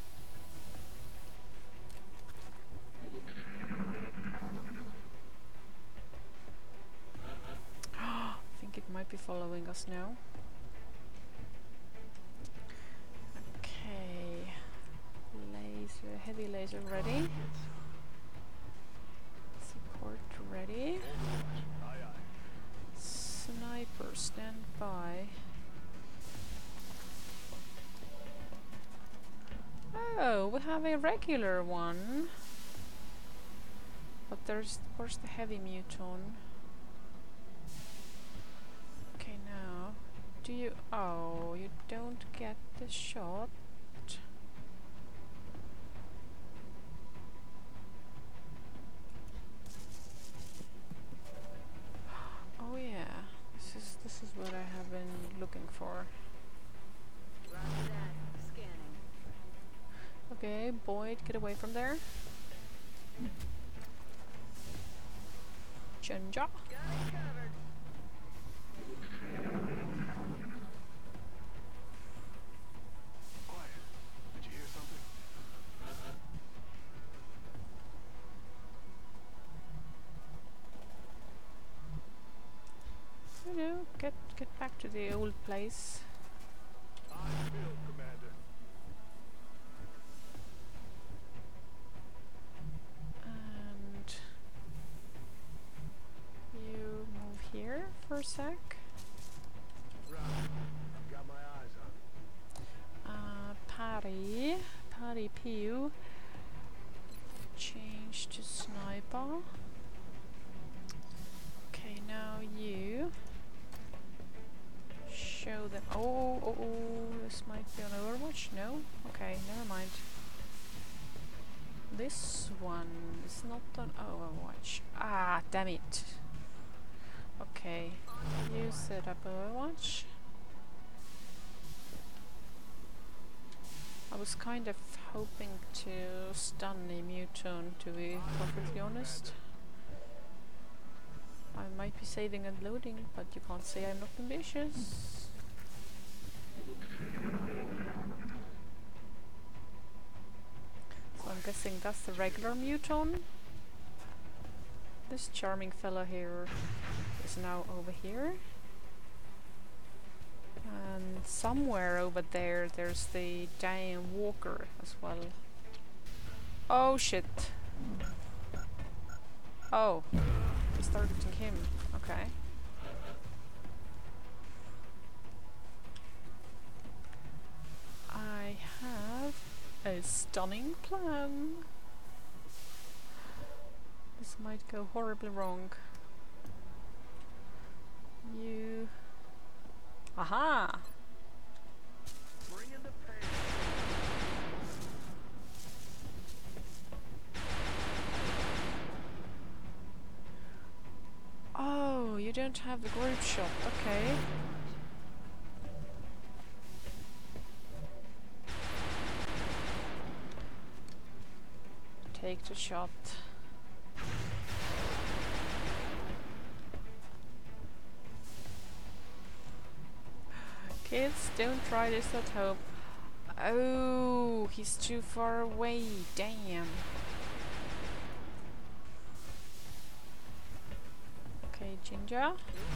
I think it might be following us now. Okay. Laser, heavy laser ready. Support ready. Overwatch. Aye, aye. Sniper, stand by. Oh, we have a regular one. But where's the heavy muton? Okay, now, do you, oh, you don't get the shot. Oh yeah, this is what I have been looking for. Roger that. Scanning. Okay, Boyd, get away from there. Chinja. Got it covered. Quiet. Did you hear something? You know, get back to the old place. I'm Bill, Commander. And you move here for a sec. Roger. I've got my eyes on it. Patty Pew. Change to sniper. Okay, now you show them. Oh, this might be on Overwatch. No? Okay, never mind. This one is not on Overwatch. Ah, damn it. Okay, you set up Overwatch. I was kind of hoping to stun a muton, to be perfectly honest. I might be saving and loading, but you can't say I'm not ambitious. So I'm guessing that's the regular muton. This charming fella here is now over here. And somewhere over there, there's the giant walker as well. Oh shit. Oh, he's targeting him. Okay. I have a stunning plan. This might go horribly wrong. You... Aha! Bring in the pain. Oh, you don't have the group shot. Okay. Take the shot. Kids, don't try this at home. Oh, he's too far away. Damn. Okay, Ginger.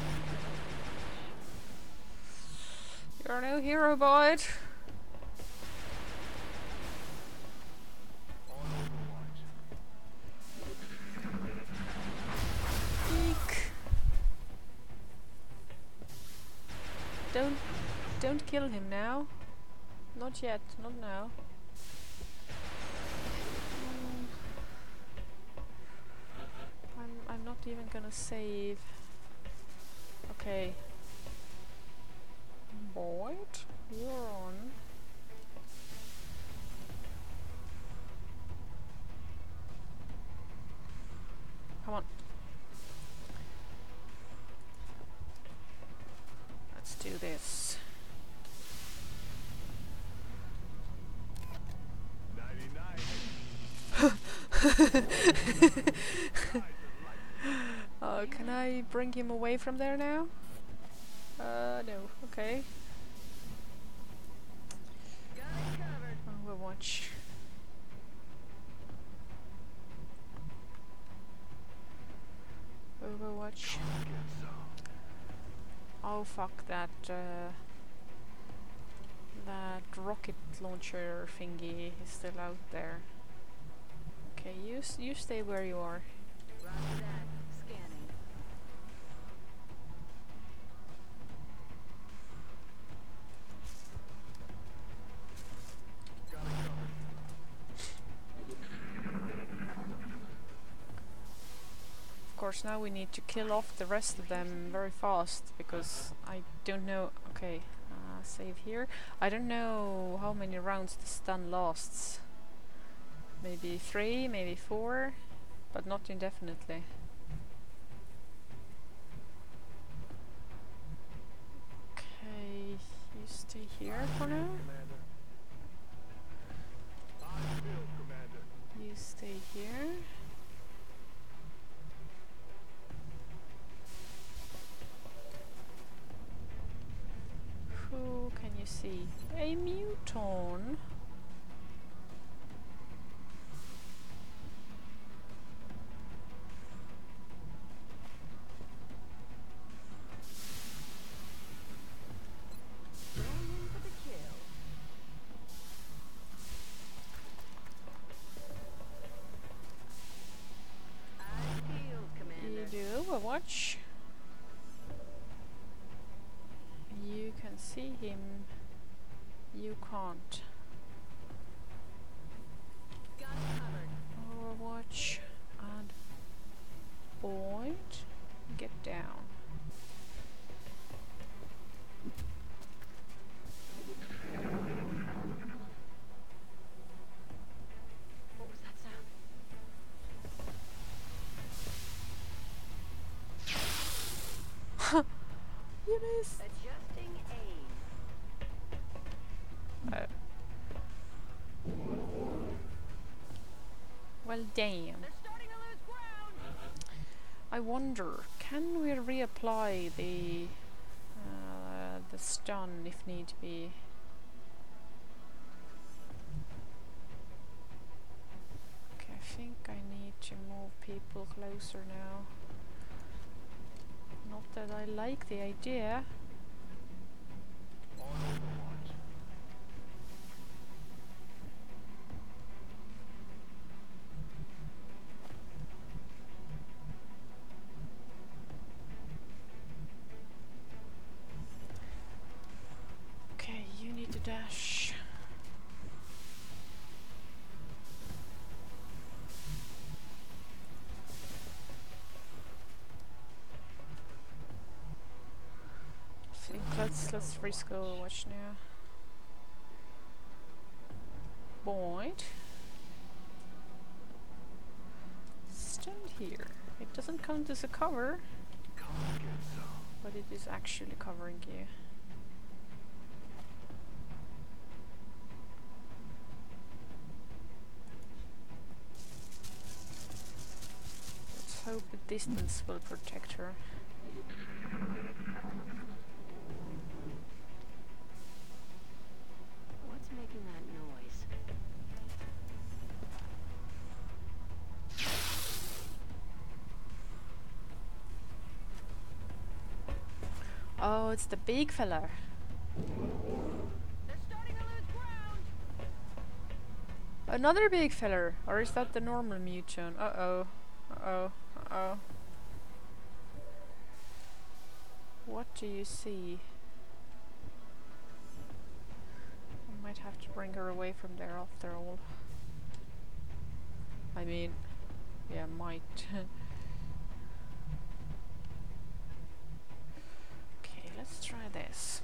You're no hero, bud. Eek. Don't kill him now. Not yet, not now. I'm not even gonna save. Okay. Boyd, you're on. Come on. Let's do this. 99. Can I bring him away from there now? No. Okay. Got it covered. Overwatch. Overwatch. Oh fuck that that rocket launcher thingy is still out there. Okay, you stay where you are. Roger that. Scanning. Of course, now we need to kill off the rest of them very fast because I don't know. Okay, save here. I don't know how many rounds the stun lasts. Maybe 3, maybe 4, but not indefinitely. Okay, you stay here for now. Commander. I will, Commander. You stay here. Who can you see? A muton. Going in for the kill. Eyes peeled, You Commander. do Overwatch. You can see him. You can't. Got it covered. Overwatch and Boyd. Get down. What was that sound? You missed. Adjusting aim. Well, damn. They're starting to lose ground. I wonder, can we reapply the stun if need be? Okay, I think I need to move people closer now. Not that I like the idea. On Overwatch. Okay, you need to dash. I think let's risk Overwatch now. Point. Stand here. It doesn't count as a cover, Come get some. but it is actually covering you. Let's hope the distance will protect her. What's making that noise? Oh, it's the big fella. They're starting to lose ground. Another big feller. Or is that the normal muton? Uh-oh. Uh-oh. Uh-oh. What do you see? I might have to bring her away from there after all. I mean, yeah, might. Okay, let's try this.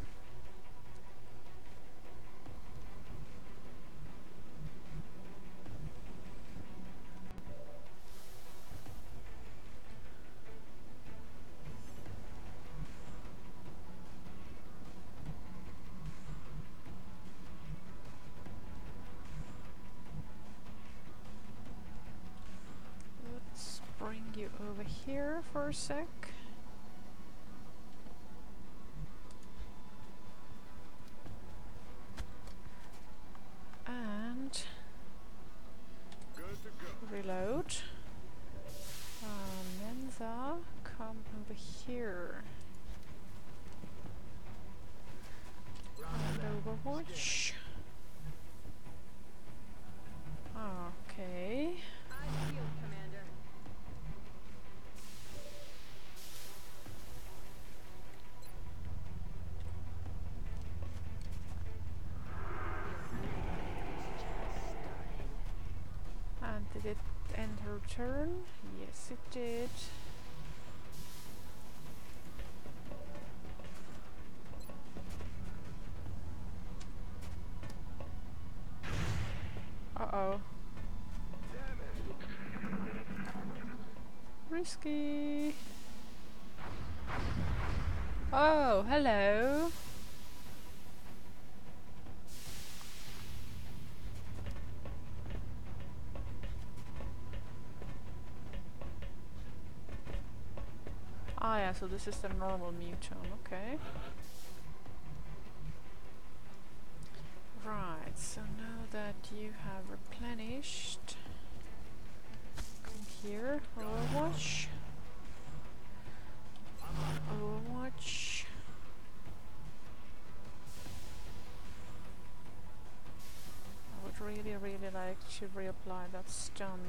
Let's bring you over here for a sec. And Good to go. reload. Menza, come over here. And Overwatch. Okay. Eyes peeled, Commander. And did it end her turn? Yes, it did. Uh-oh. Damn it. Risky. Oh, hello. Ah, yeah, so this is the normal muton, okay. Right, so now that you have replenished, come here, Overwatch. Overwatch. I would really, really like to reapply that stun.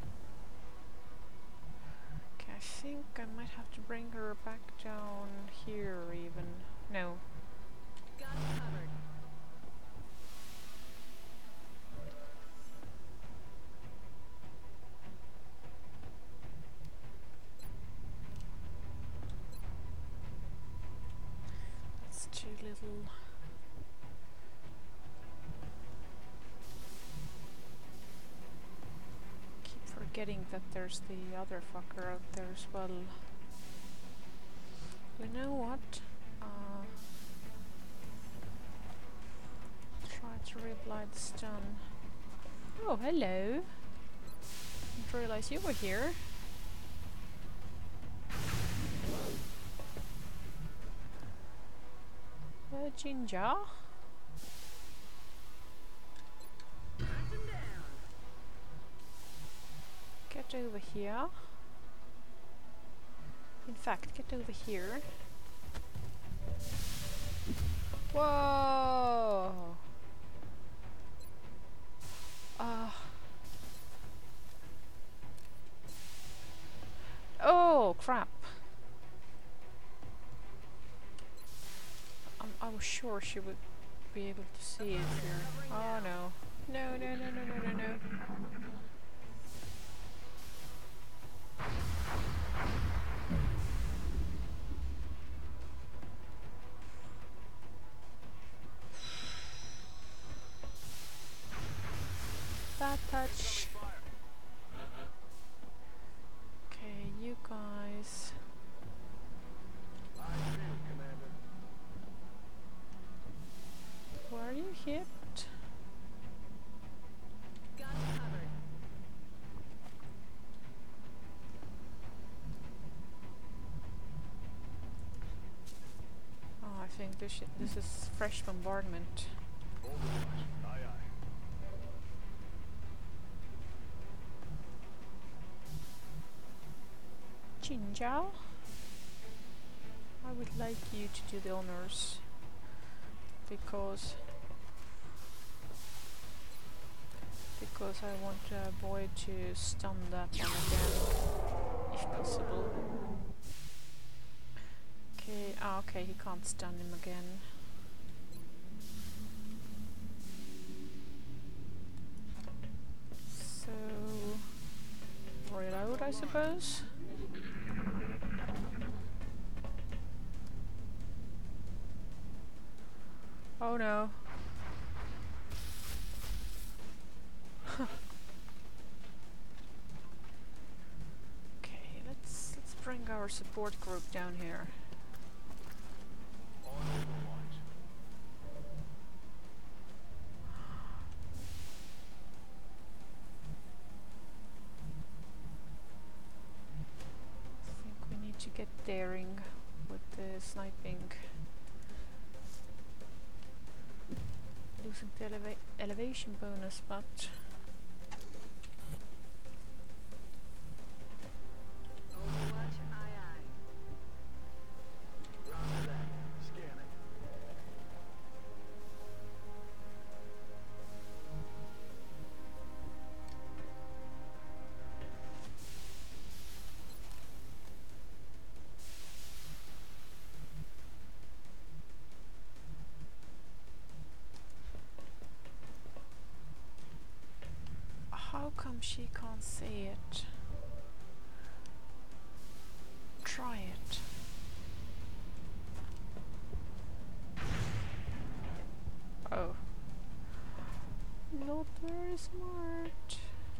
Okay, I think I might have to bring her back down here even. No. Got it covered. It's too little. Keep forgetting that there's the other fucker out there as well. You know what? Try to reapply the stun. Oh, hello. Didn't realize you were here. Ginger. Hunt him down. Get over here. In fact, get over here. Whoa! Oh, crap. I was sure she would be able to see it here. Oh no. No, no, no, no, no, no, no. Bad touch. Okay, you guys. I see, Commander. Were you hit? Got him covered. Oh, I think this is fresh bombardment. Overwatch. Aye, aye. Ginger, I would like you to do the honors because I want a boy to stun that one again, if possible. Okay, okay, he can't stun him again. So reload, I suppose. Oh no. Okay, let's bring our support group down here. On Overwatch. I think we need to get daring with the sniping. Losing the elevation bonus, but Overwatch, aye aye. Roger that. Scanning. how come she can't see it? Try it. Oh. Not very smart.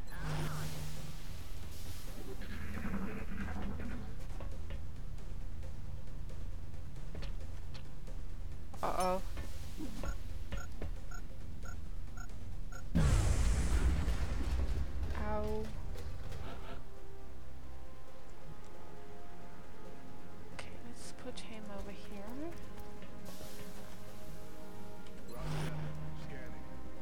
Uh-oh. Ow. Okay, let's put him over here. Roger that. Scanning.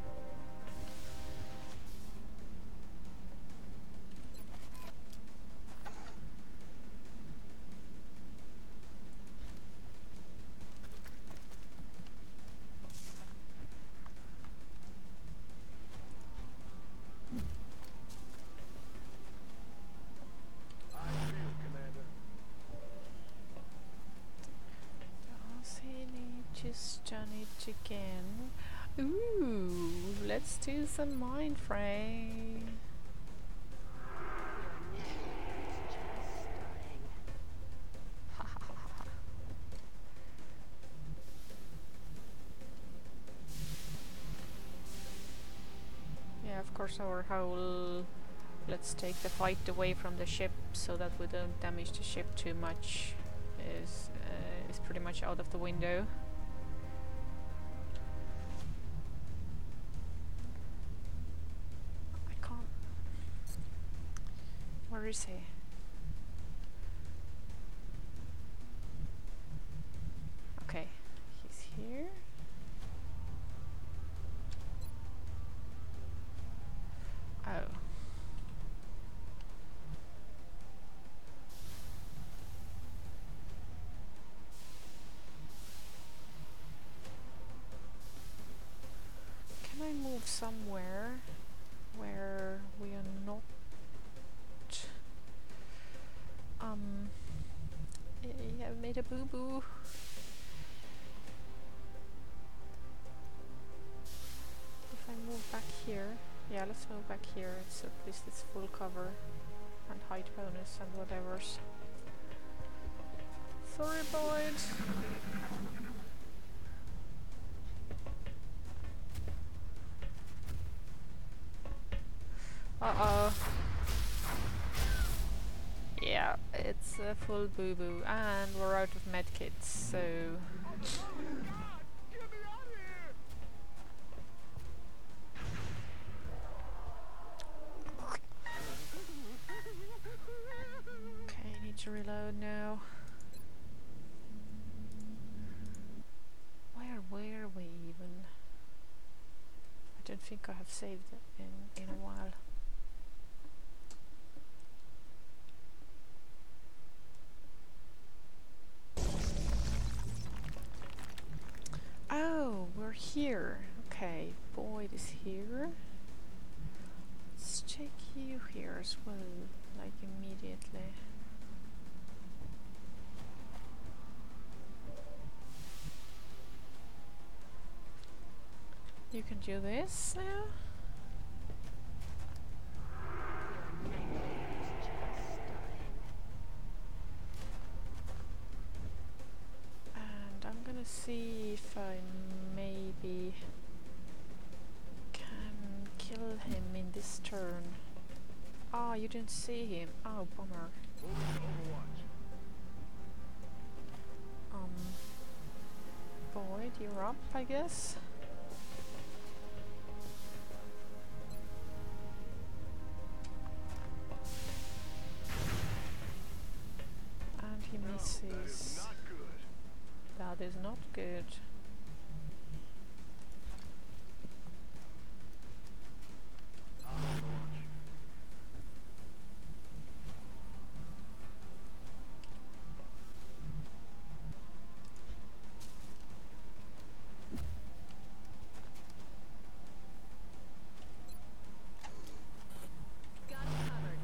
I see you, Commander. Does he need to stun it again? Ooh, let's do some mind fray. Your neck is just starting. Yeah, of course our whole let's take the fight away from the ship so that we don't damage the ship too much is pretty much out of the window. I can't. Where is he? Okay, he's here. Oh. Can I move somewhere where we are not I made a boo-boo. If I move back here, yeah, let's move back here. It's at least it's full cover and height bonus and whatever's. Sorry, Boyd. Uh-oh. Yeah, it's a full boo-boo, and we're out of medkits, so... Okay, I need to reload now. Where were we even? I don't think I have saved it in a while. Oh, we're here. Okay, Boyd is here. Let's check you here as well, like immediately. You can do this now? And I'm gonna see if I maybe can kill him in this turn. Ah, you didn't see him. Oh, bummer. Boyd, you're up, I guess? And he misses. That is not good. Got it covered.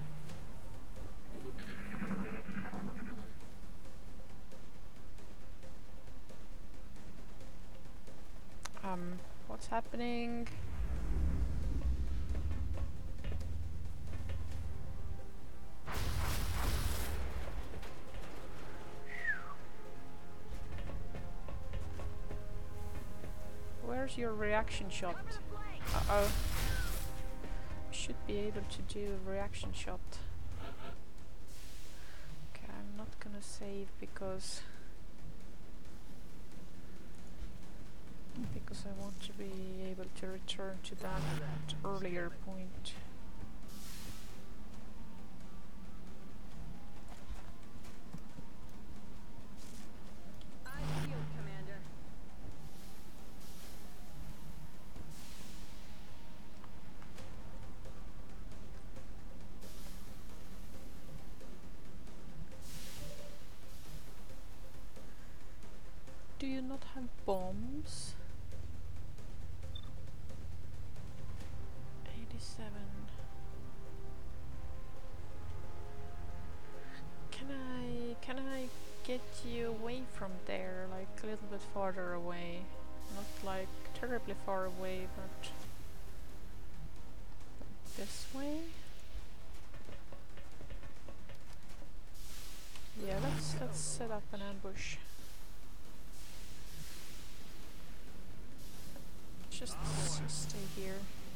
What's happening? Where's your reaction shot? Uh-oh. Should be able to do a reaction shot. Okay, I'm not gonna save because I want to be able to return to that earlier point. Eyes peeled, Commander. Do you not have bombs? 87. Can I get you away from there, like a little bit farther away? Not like terribly far away, but this way? Yeah, let's set up an ambush. Just stay here.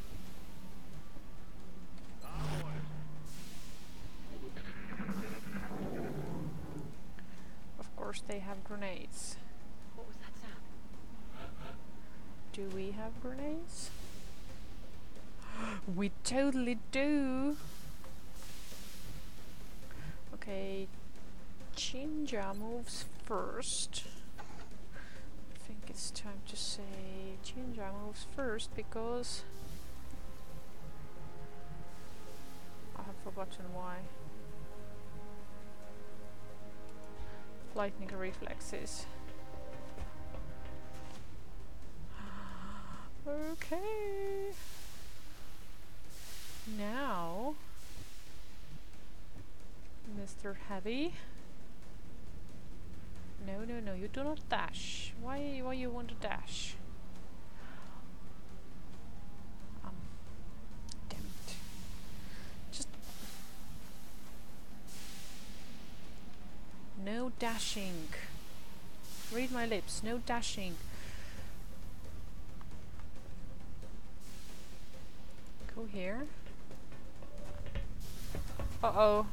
Of course they have grenades. What was that sound? Do we have grenades? We totally do! Okay, Jinja moves first. I think it's time to say Jinja moves first because I have forgotten why. Lightning reflexes. Okay. Now, Mr. Heavy. No, no, no, you do not dash. Why you want to dash? Damn it. Just... No dashing. Read my lips, no dashing. Go here. Uh-oh.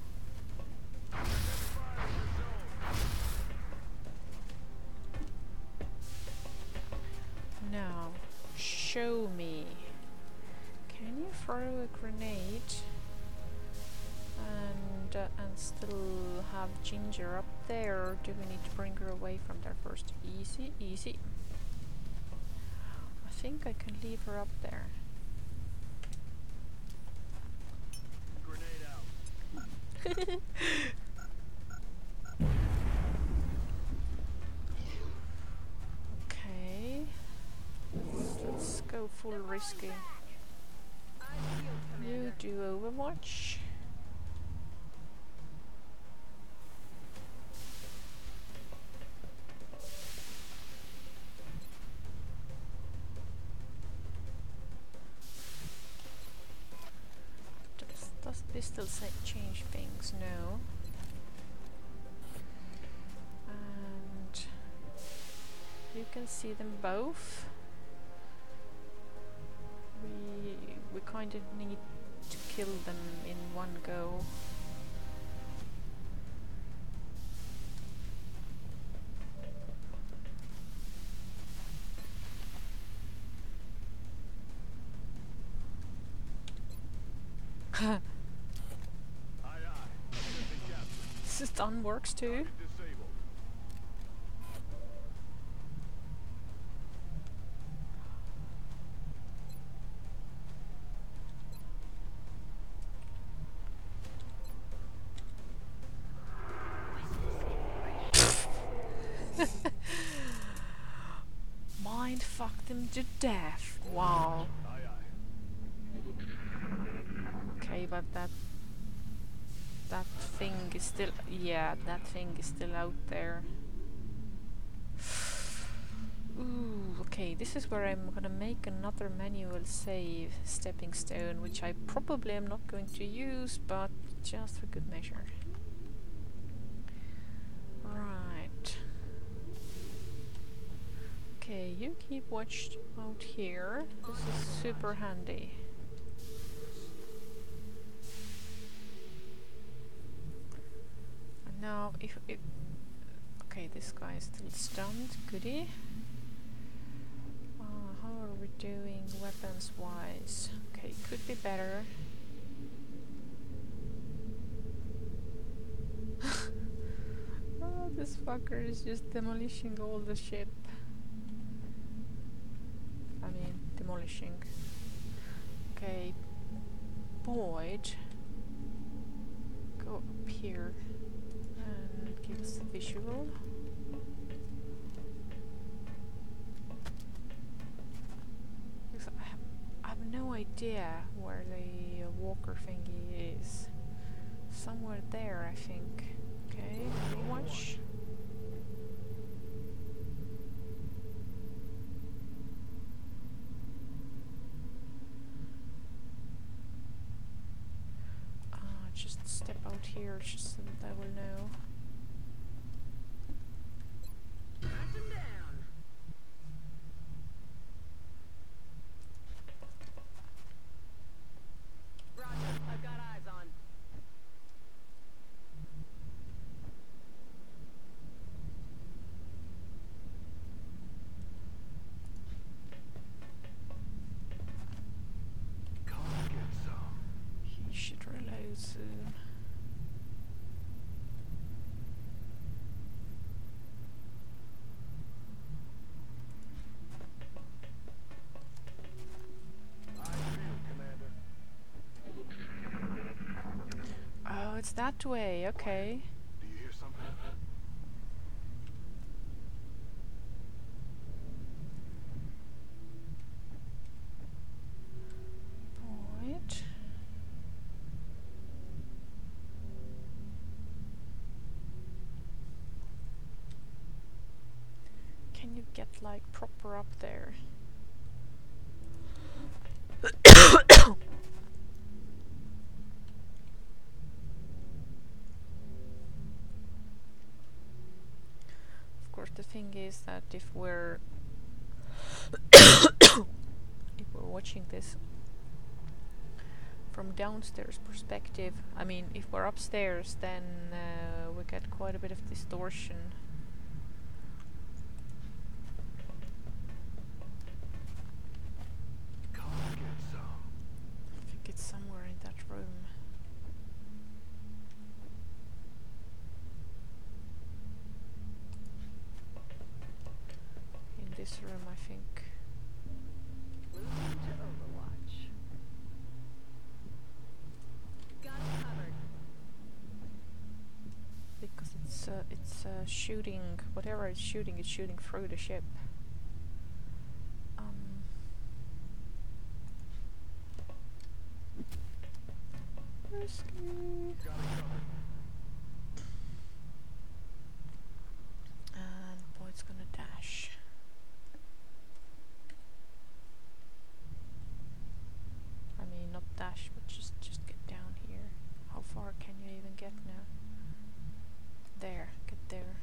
Now, show me. Can you throw a grenade and still have Ginger up there, or do we need to bring her away from there first? Easy, easy. I think I can leave her up there. Grenade out. Okay. Let's go full risky. You do Overwatch. Does this still say change things? No. And you can see them both. We kind of need to kill them in one go. Aye, aye. Position captured. Stun works too. Target disabled. Mind fucked them to death. Wow. Aye, aye. Okay, but that thing is still, yeah, that thing is still out there. Ooh, okay, this is where I'm gonna make another manual save stepping stone, which I probably am not going to use, but just for good measure. Right. Okay, you keep watch out here. This is super handy. And now, if okay, this guy is still stunned. Goody. How are we doing weapons-wise? Okay, could be better. Oh, this fucker is just demolishing all the ship. I mean, demolishing. Okay, Boyd, go up here and give us the visual. Because I have no idea where the walker thingy is. Somewhere there, I think. Okay, watch. Just step out here just so that I will know. Knocked him down. Roger, I've got eyes on. Come get some. He should reload soon. it's that way, okay. Do you hear something? Right. Can you get like proper up there? Of course, the thing is that if we're watching this from downstairs perspective, I mean, if we're upstairs, then we get quite a bit of distortion. Come get some. I think it's somewhere in that room. In this room, I think. Moving to Overwatch. Got it covered. Because it's shooting, whatever it's shooting through the ship. Rescue. Got it covered. And Boyd's gonna dash. I mean, not dash, but just get down here. How far can you even get now? There, get there.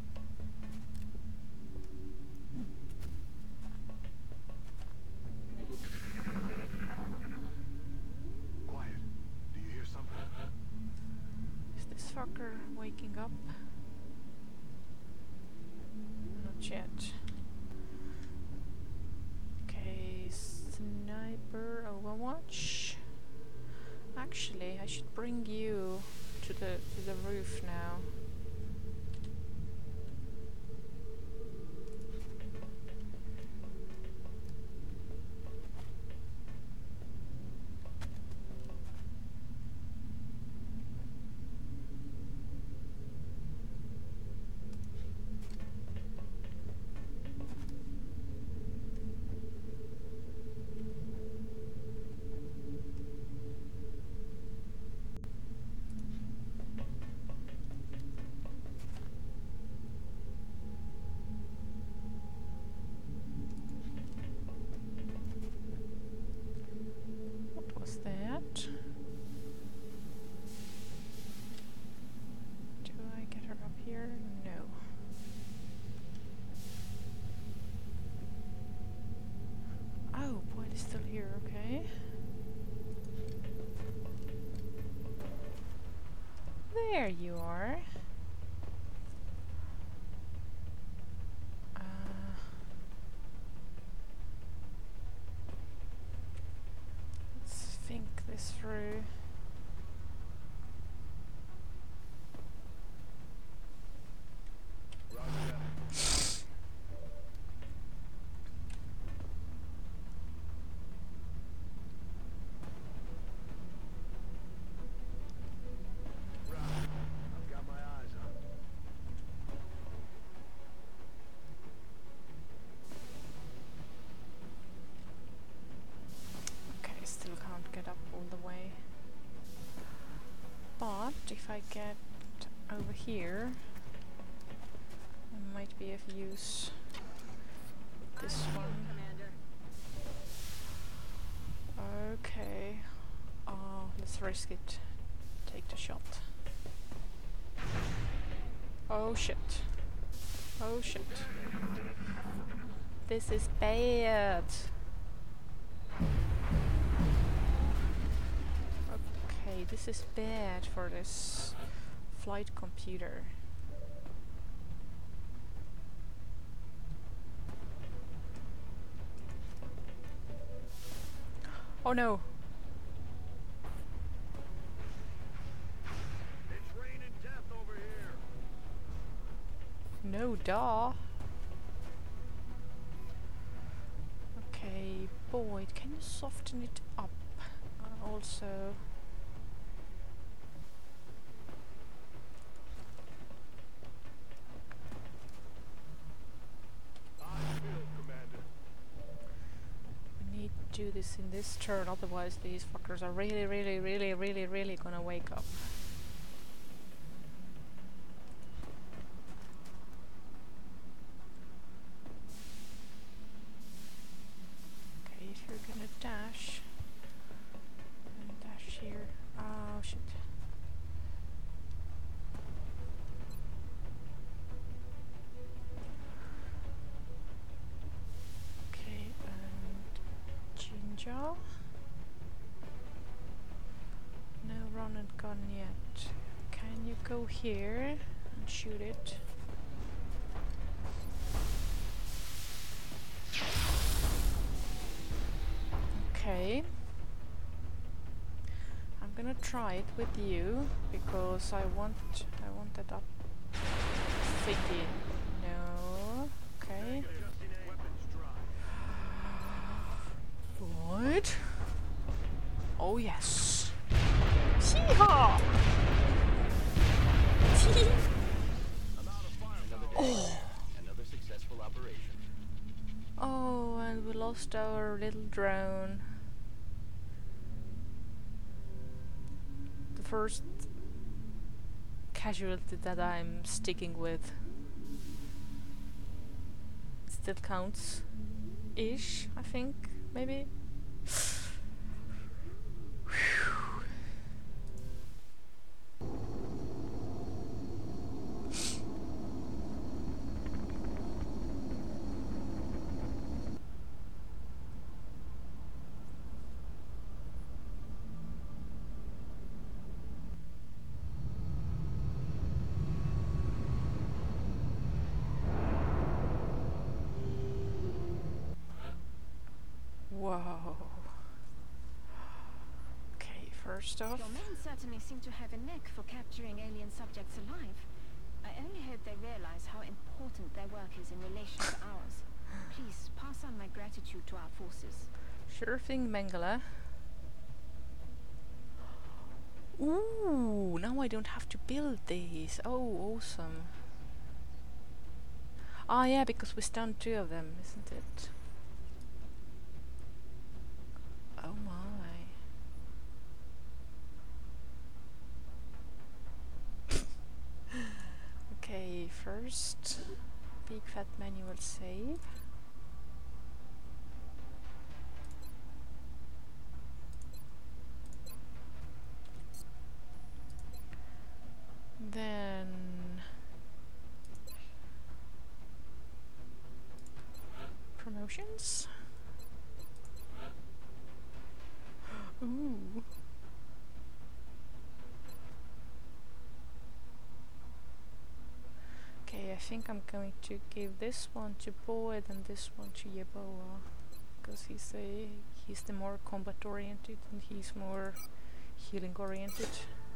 Quiet. Do you hear something? Is this fucker waking up? Not yet. Okay, sniper Overwatch. Actually, I should bring you to the roof now. What was that? Do I get her up here? No. Oh, Boyd is still here, okay. There you are. Let's think this through. Roger that. Roger. I've got my eyes on. Okay, still can't get up all the way. But if I get over here, it might be of use. This I'm one. here, Commander. Okay. Let's risk it. Take the shot. Oh shit. Oh shit. This is bad. Okay, this is bad for this flight computer. Oh no. It's raining death over here. No, duh. Okay, Boyd, can you soften it up? Also, do this in this turn, otherwise these fuckers are really gonna wake up. Okay, if you're gonna dash, then dash here. Oh shit. Okay, and Jinja. No run and gun yet. Can you go here and shoot it? Okay. I'm gonna try it with you because I want that up thingy. No. Okay. Right. Oh yes. Hee-haw! Oh. Another successful operation. Oh, and we lost our little drone. The first casualty that I'm sticking with. It still counts. Ish, I think, maybe. Whoa. Okay, first off. Your men certainly seem to have a knack for capturing alien subjects alive. I only hope they realize how important their work is in relation to ours. Please pass on my gratitude to our forces. Sure thing, Mengele. Ooh, now I don't have to build these. Oh, awesome. Ah, yeah, because we stunned 2 of them, isn't it? Oh my. Okay, first, big fat manual save. Then promotions. Ooh. Okay, I think I'm going to give this one to Boyd and this one to Yeboah, because he's the more combat oriented and he's more healing oriented.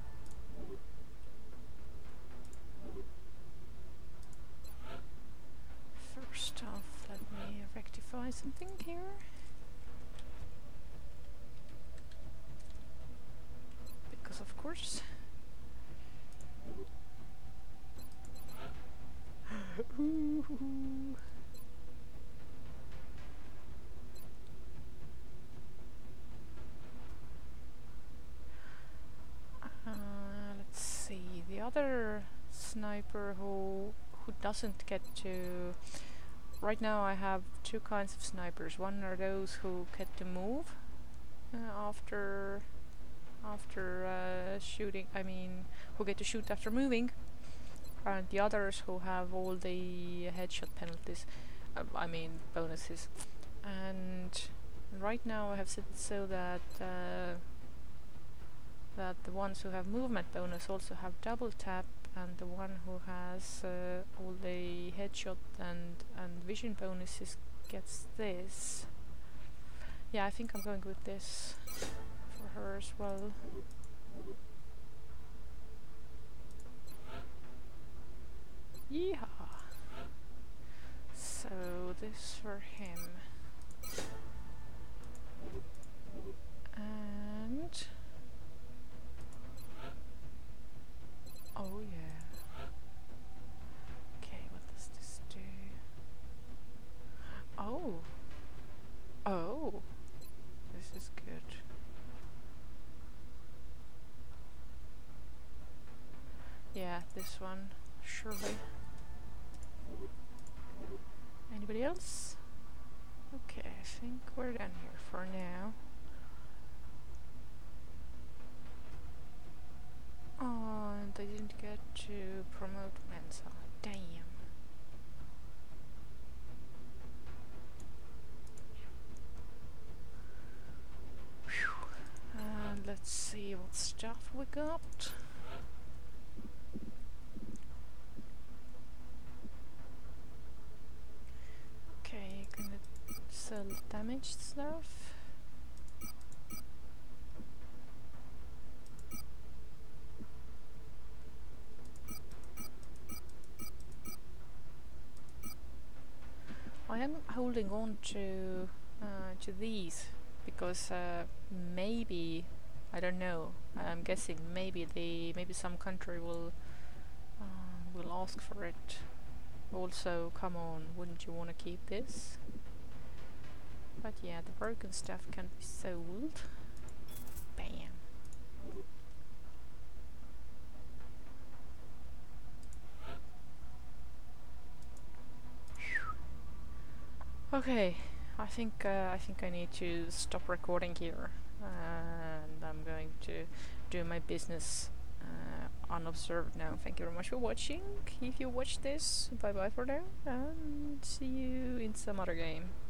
First off, let me rectify something here. Because of course. Ooh. Let's see, the other sniper who doesn't get to... Right now I have 2 kinds of snipers. One are those who get to move after shooting, I mean, who get to shoot after moving, and the others who have all the headshot penalties, I mean bonuses. And right now I have set it so that that the ones who have movement bonus also have double tap, and the one who has all the headshot and vision bonuses gets this. Yeah, I think I'm going with this for her as well. Yeehaw! So this for him. And... oh yeah. Okay, what does this do? Oh! Oh! that, this one, surely. Anybody else? Okay, I think we're done here for now. Oh, and I didn't get to promote Mensa. Damn. Phew. And let's see what stuff we got. Okay, gonna sell damaged stuff. I am holding on to these because maybe, I don't know. I'm guessing maybe some country will ask for it. Also, come on, wouldn't you want to keep this? But yeah, the broken stuff can be sold. Bam. Okay, I think I need to stop recording here, and I'm going to do my business unobserved now. Thank you very much for watching. If you watched this, bye bye for now, and see you in some other game.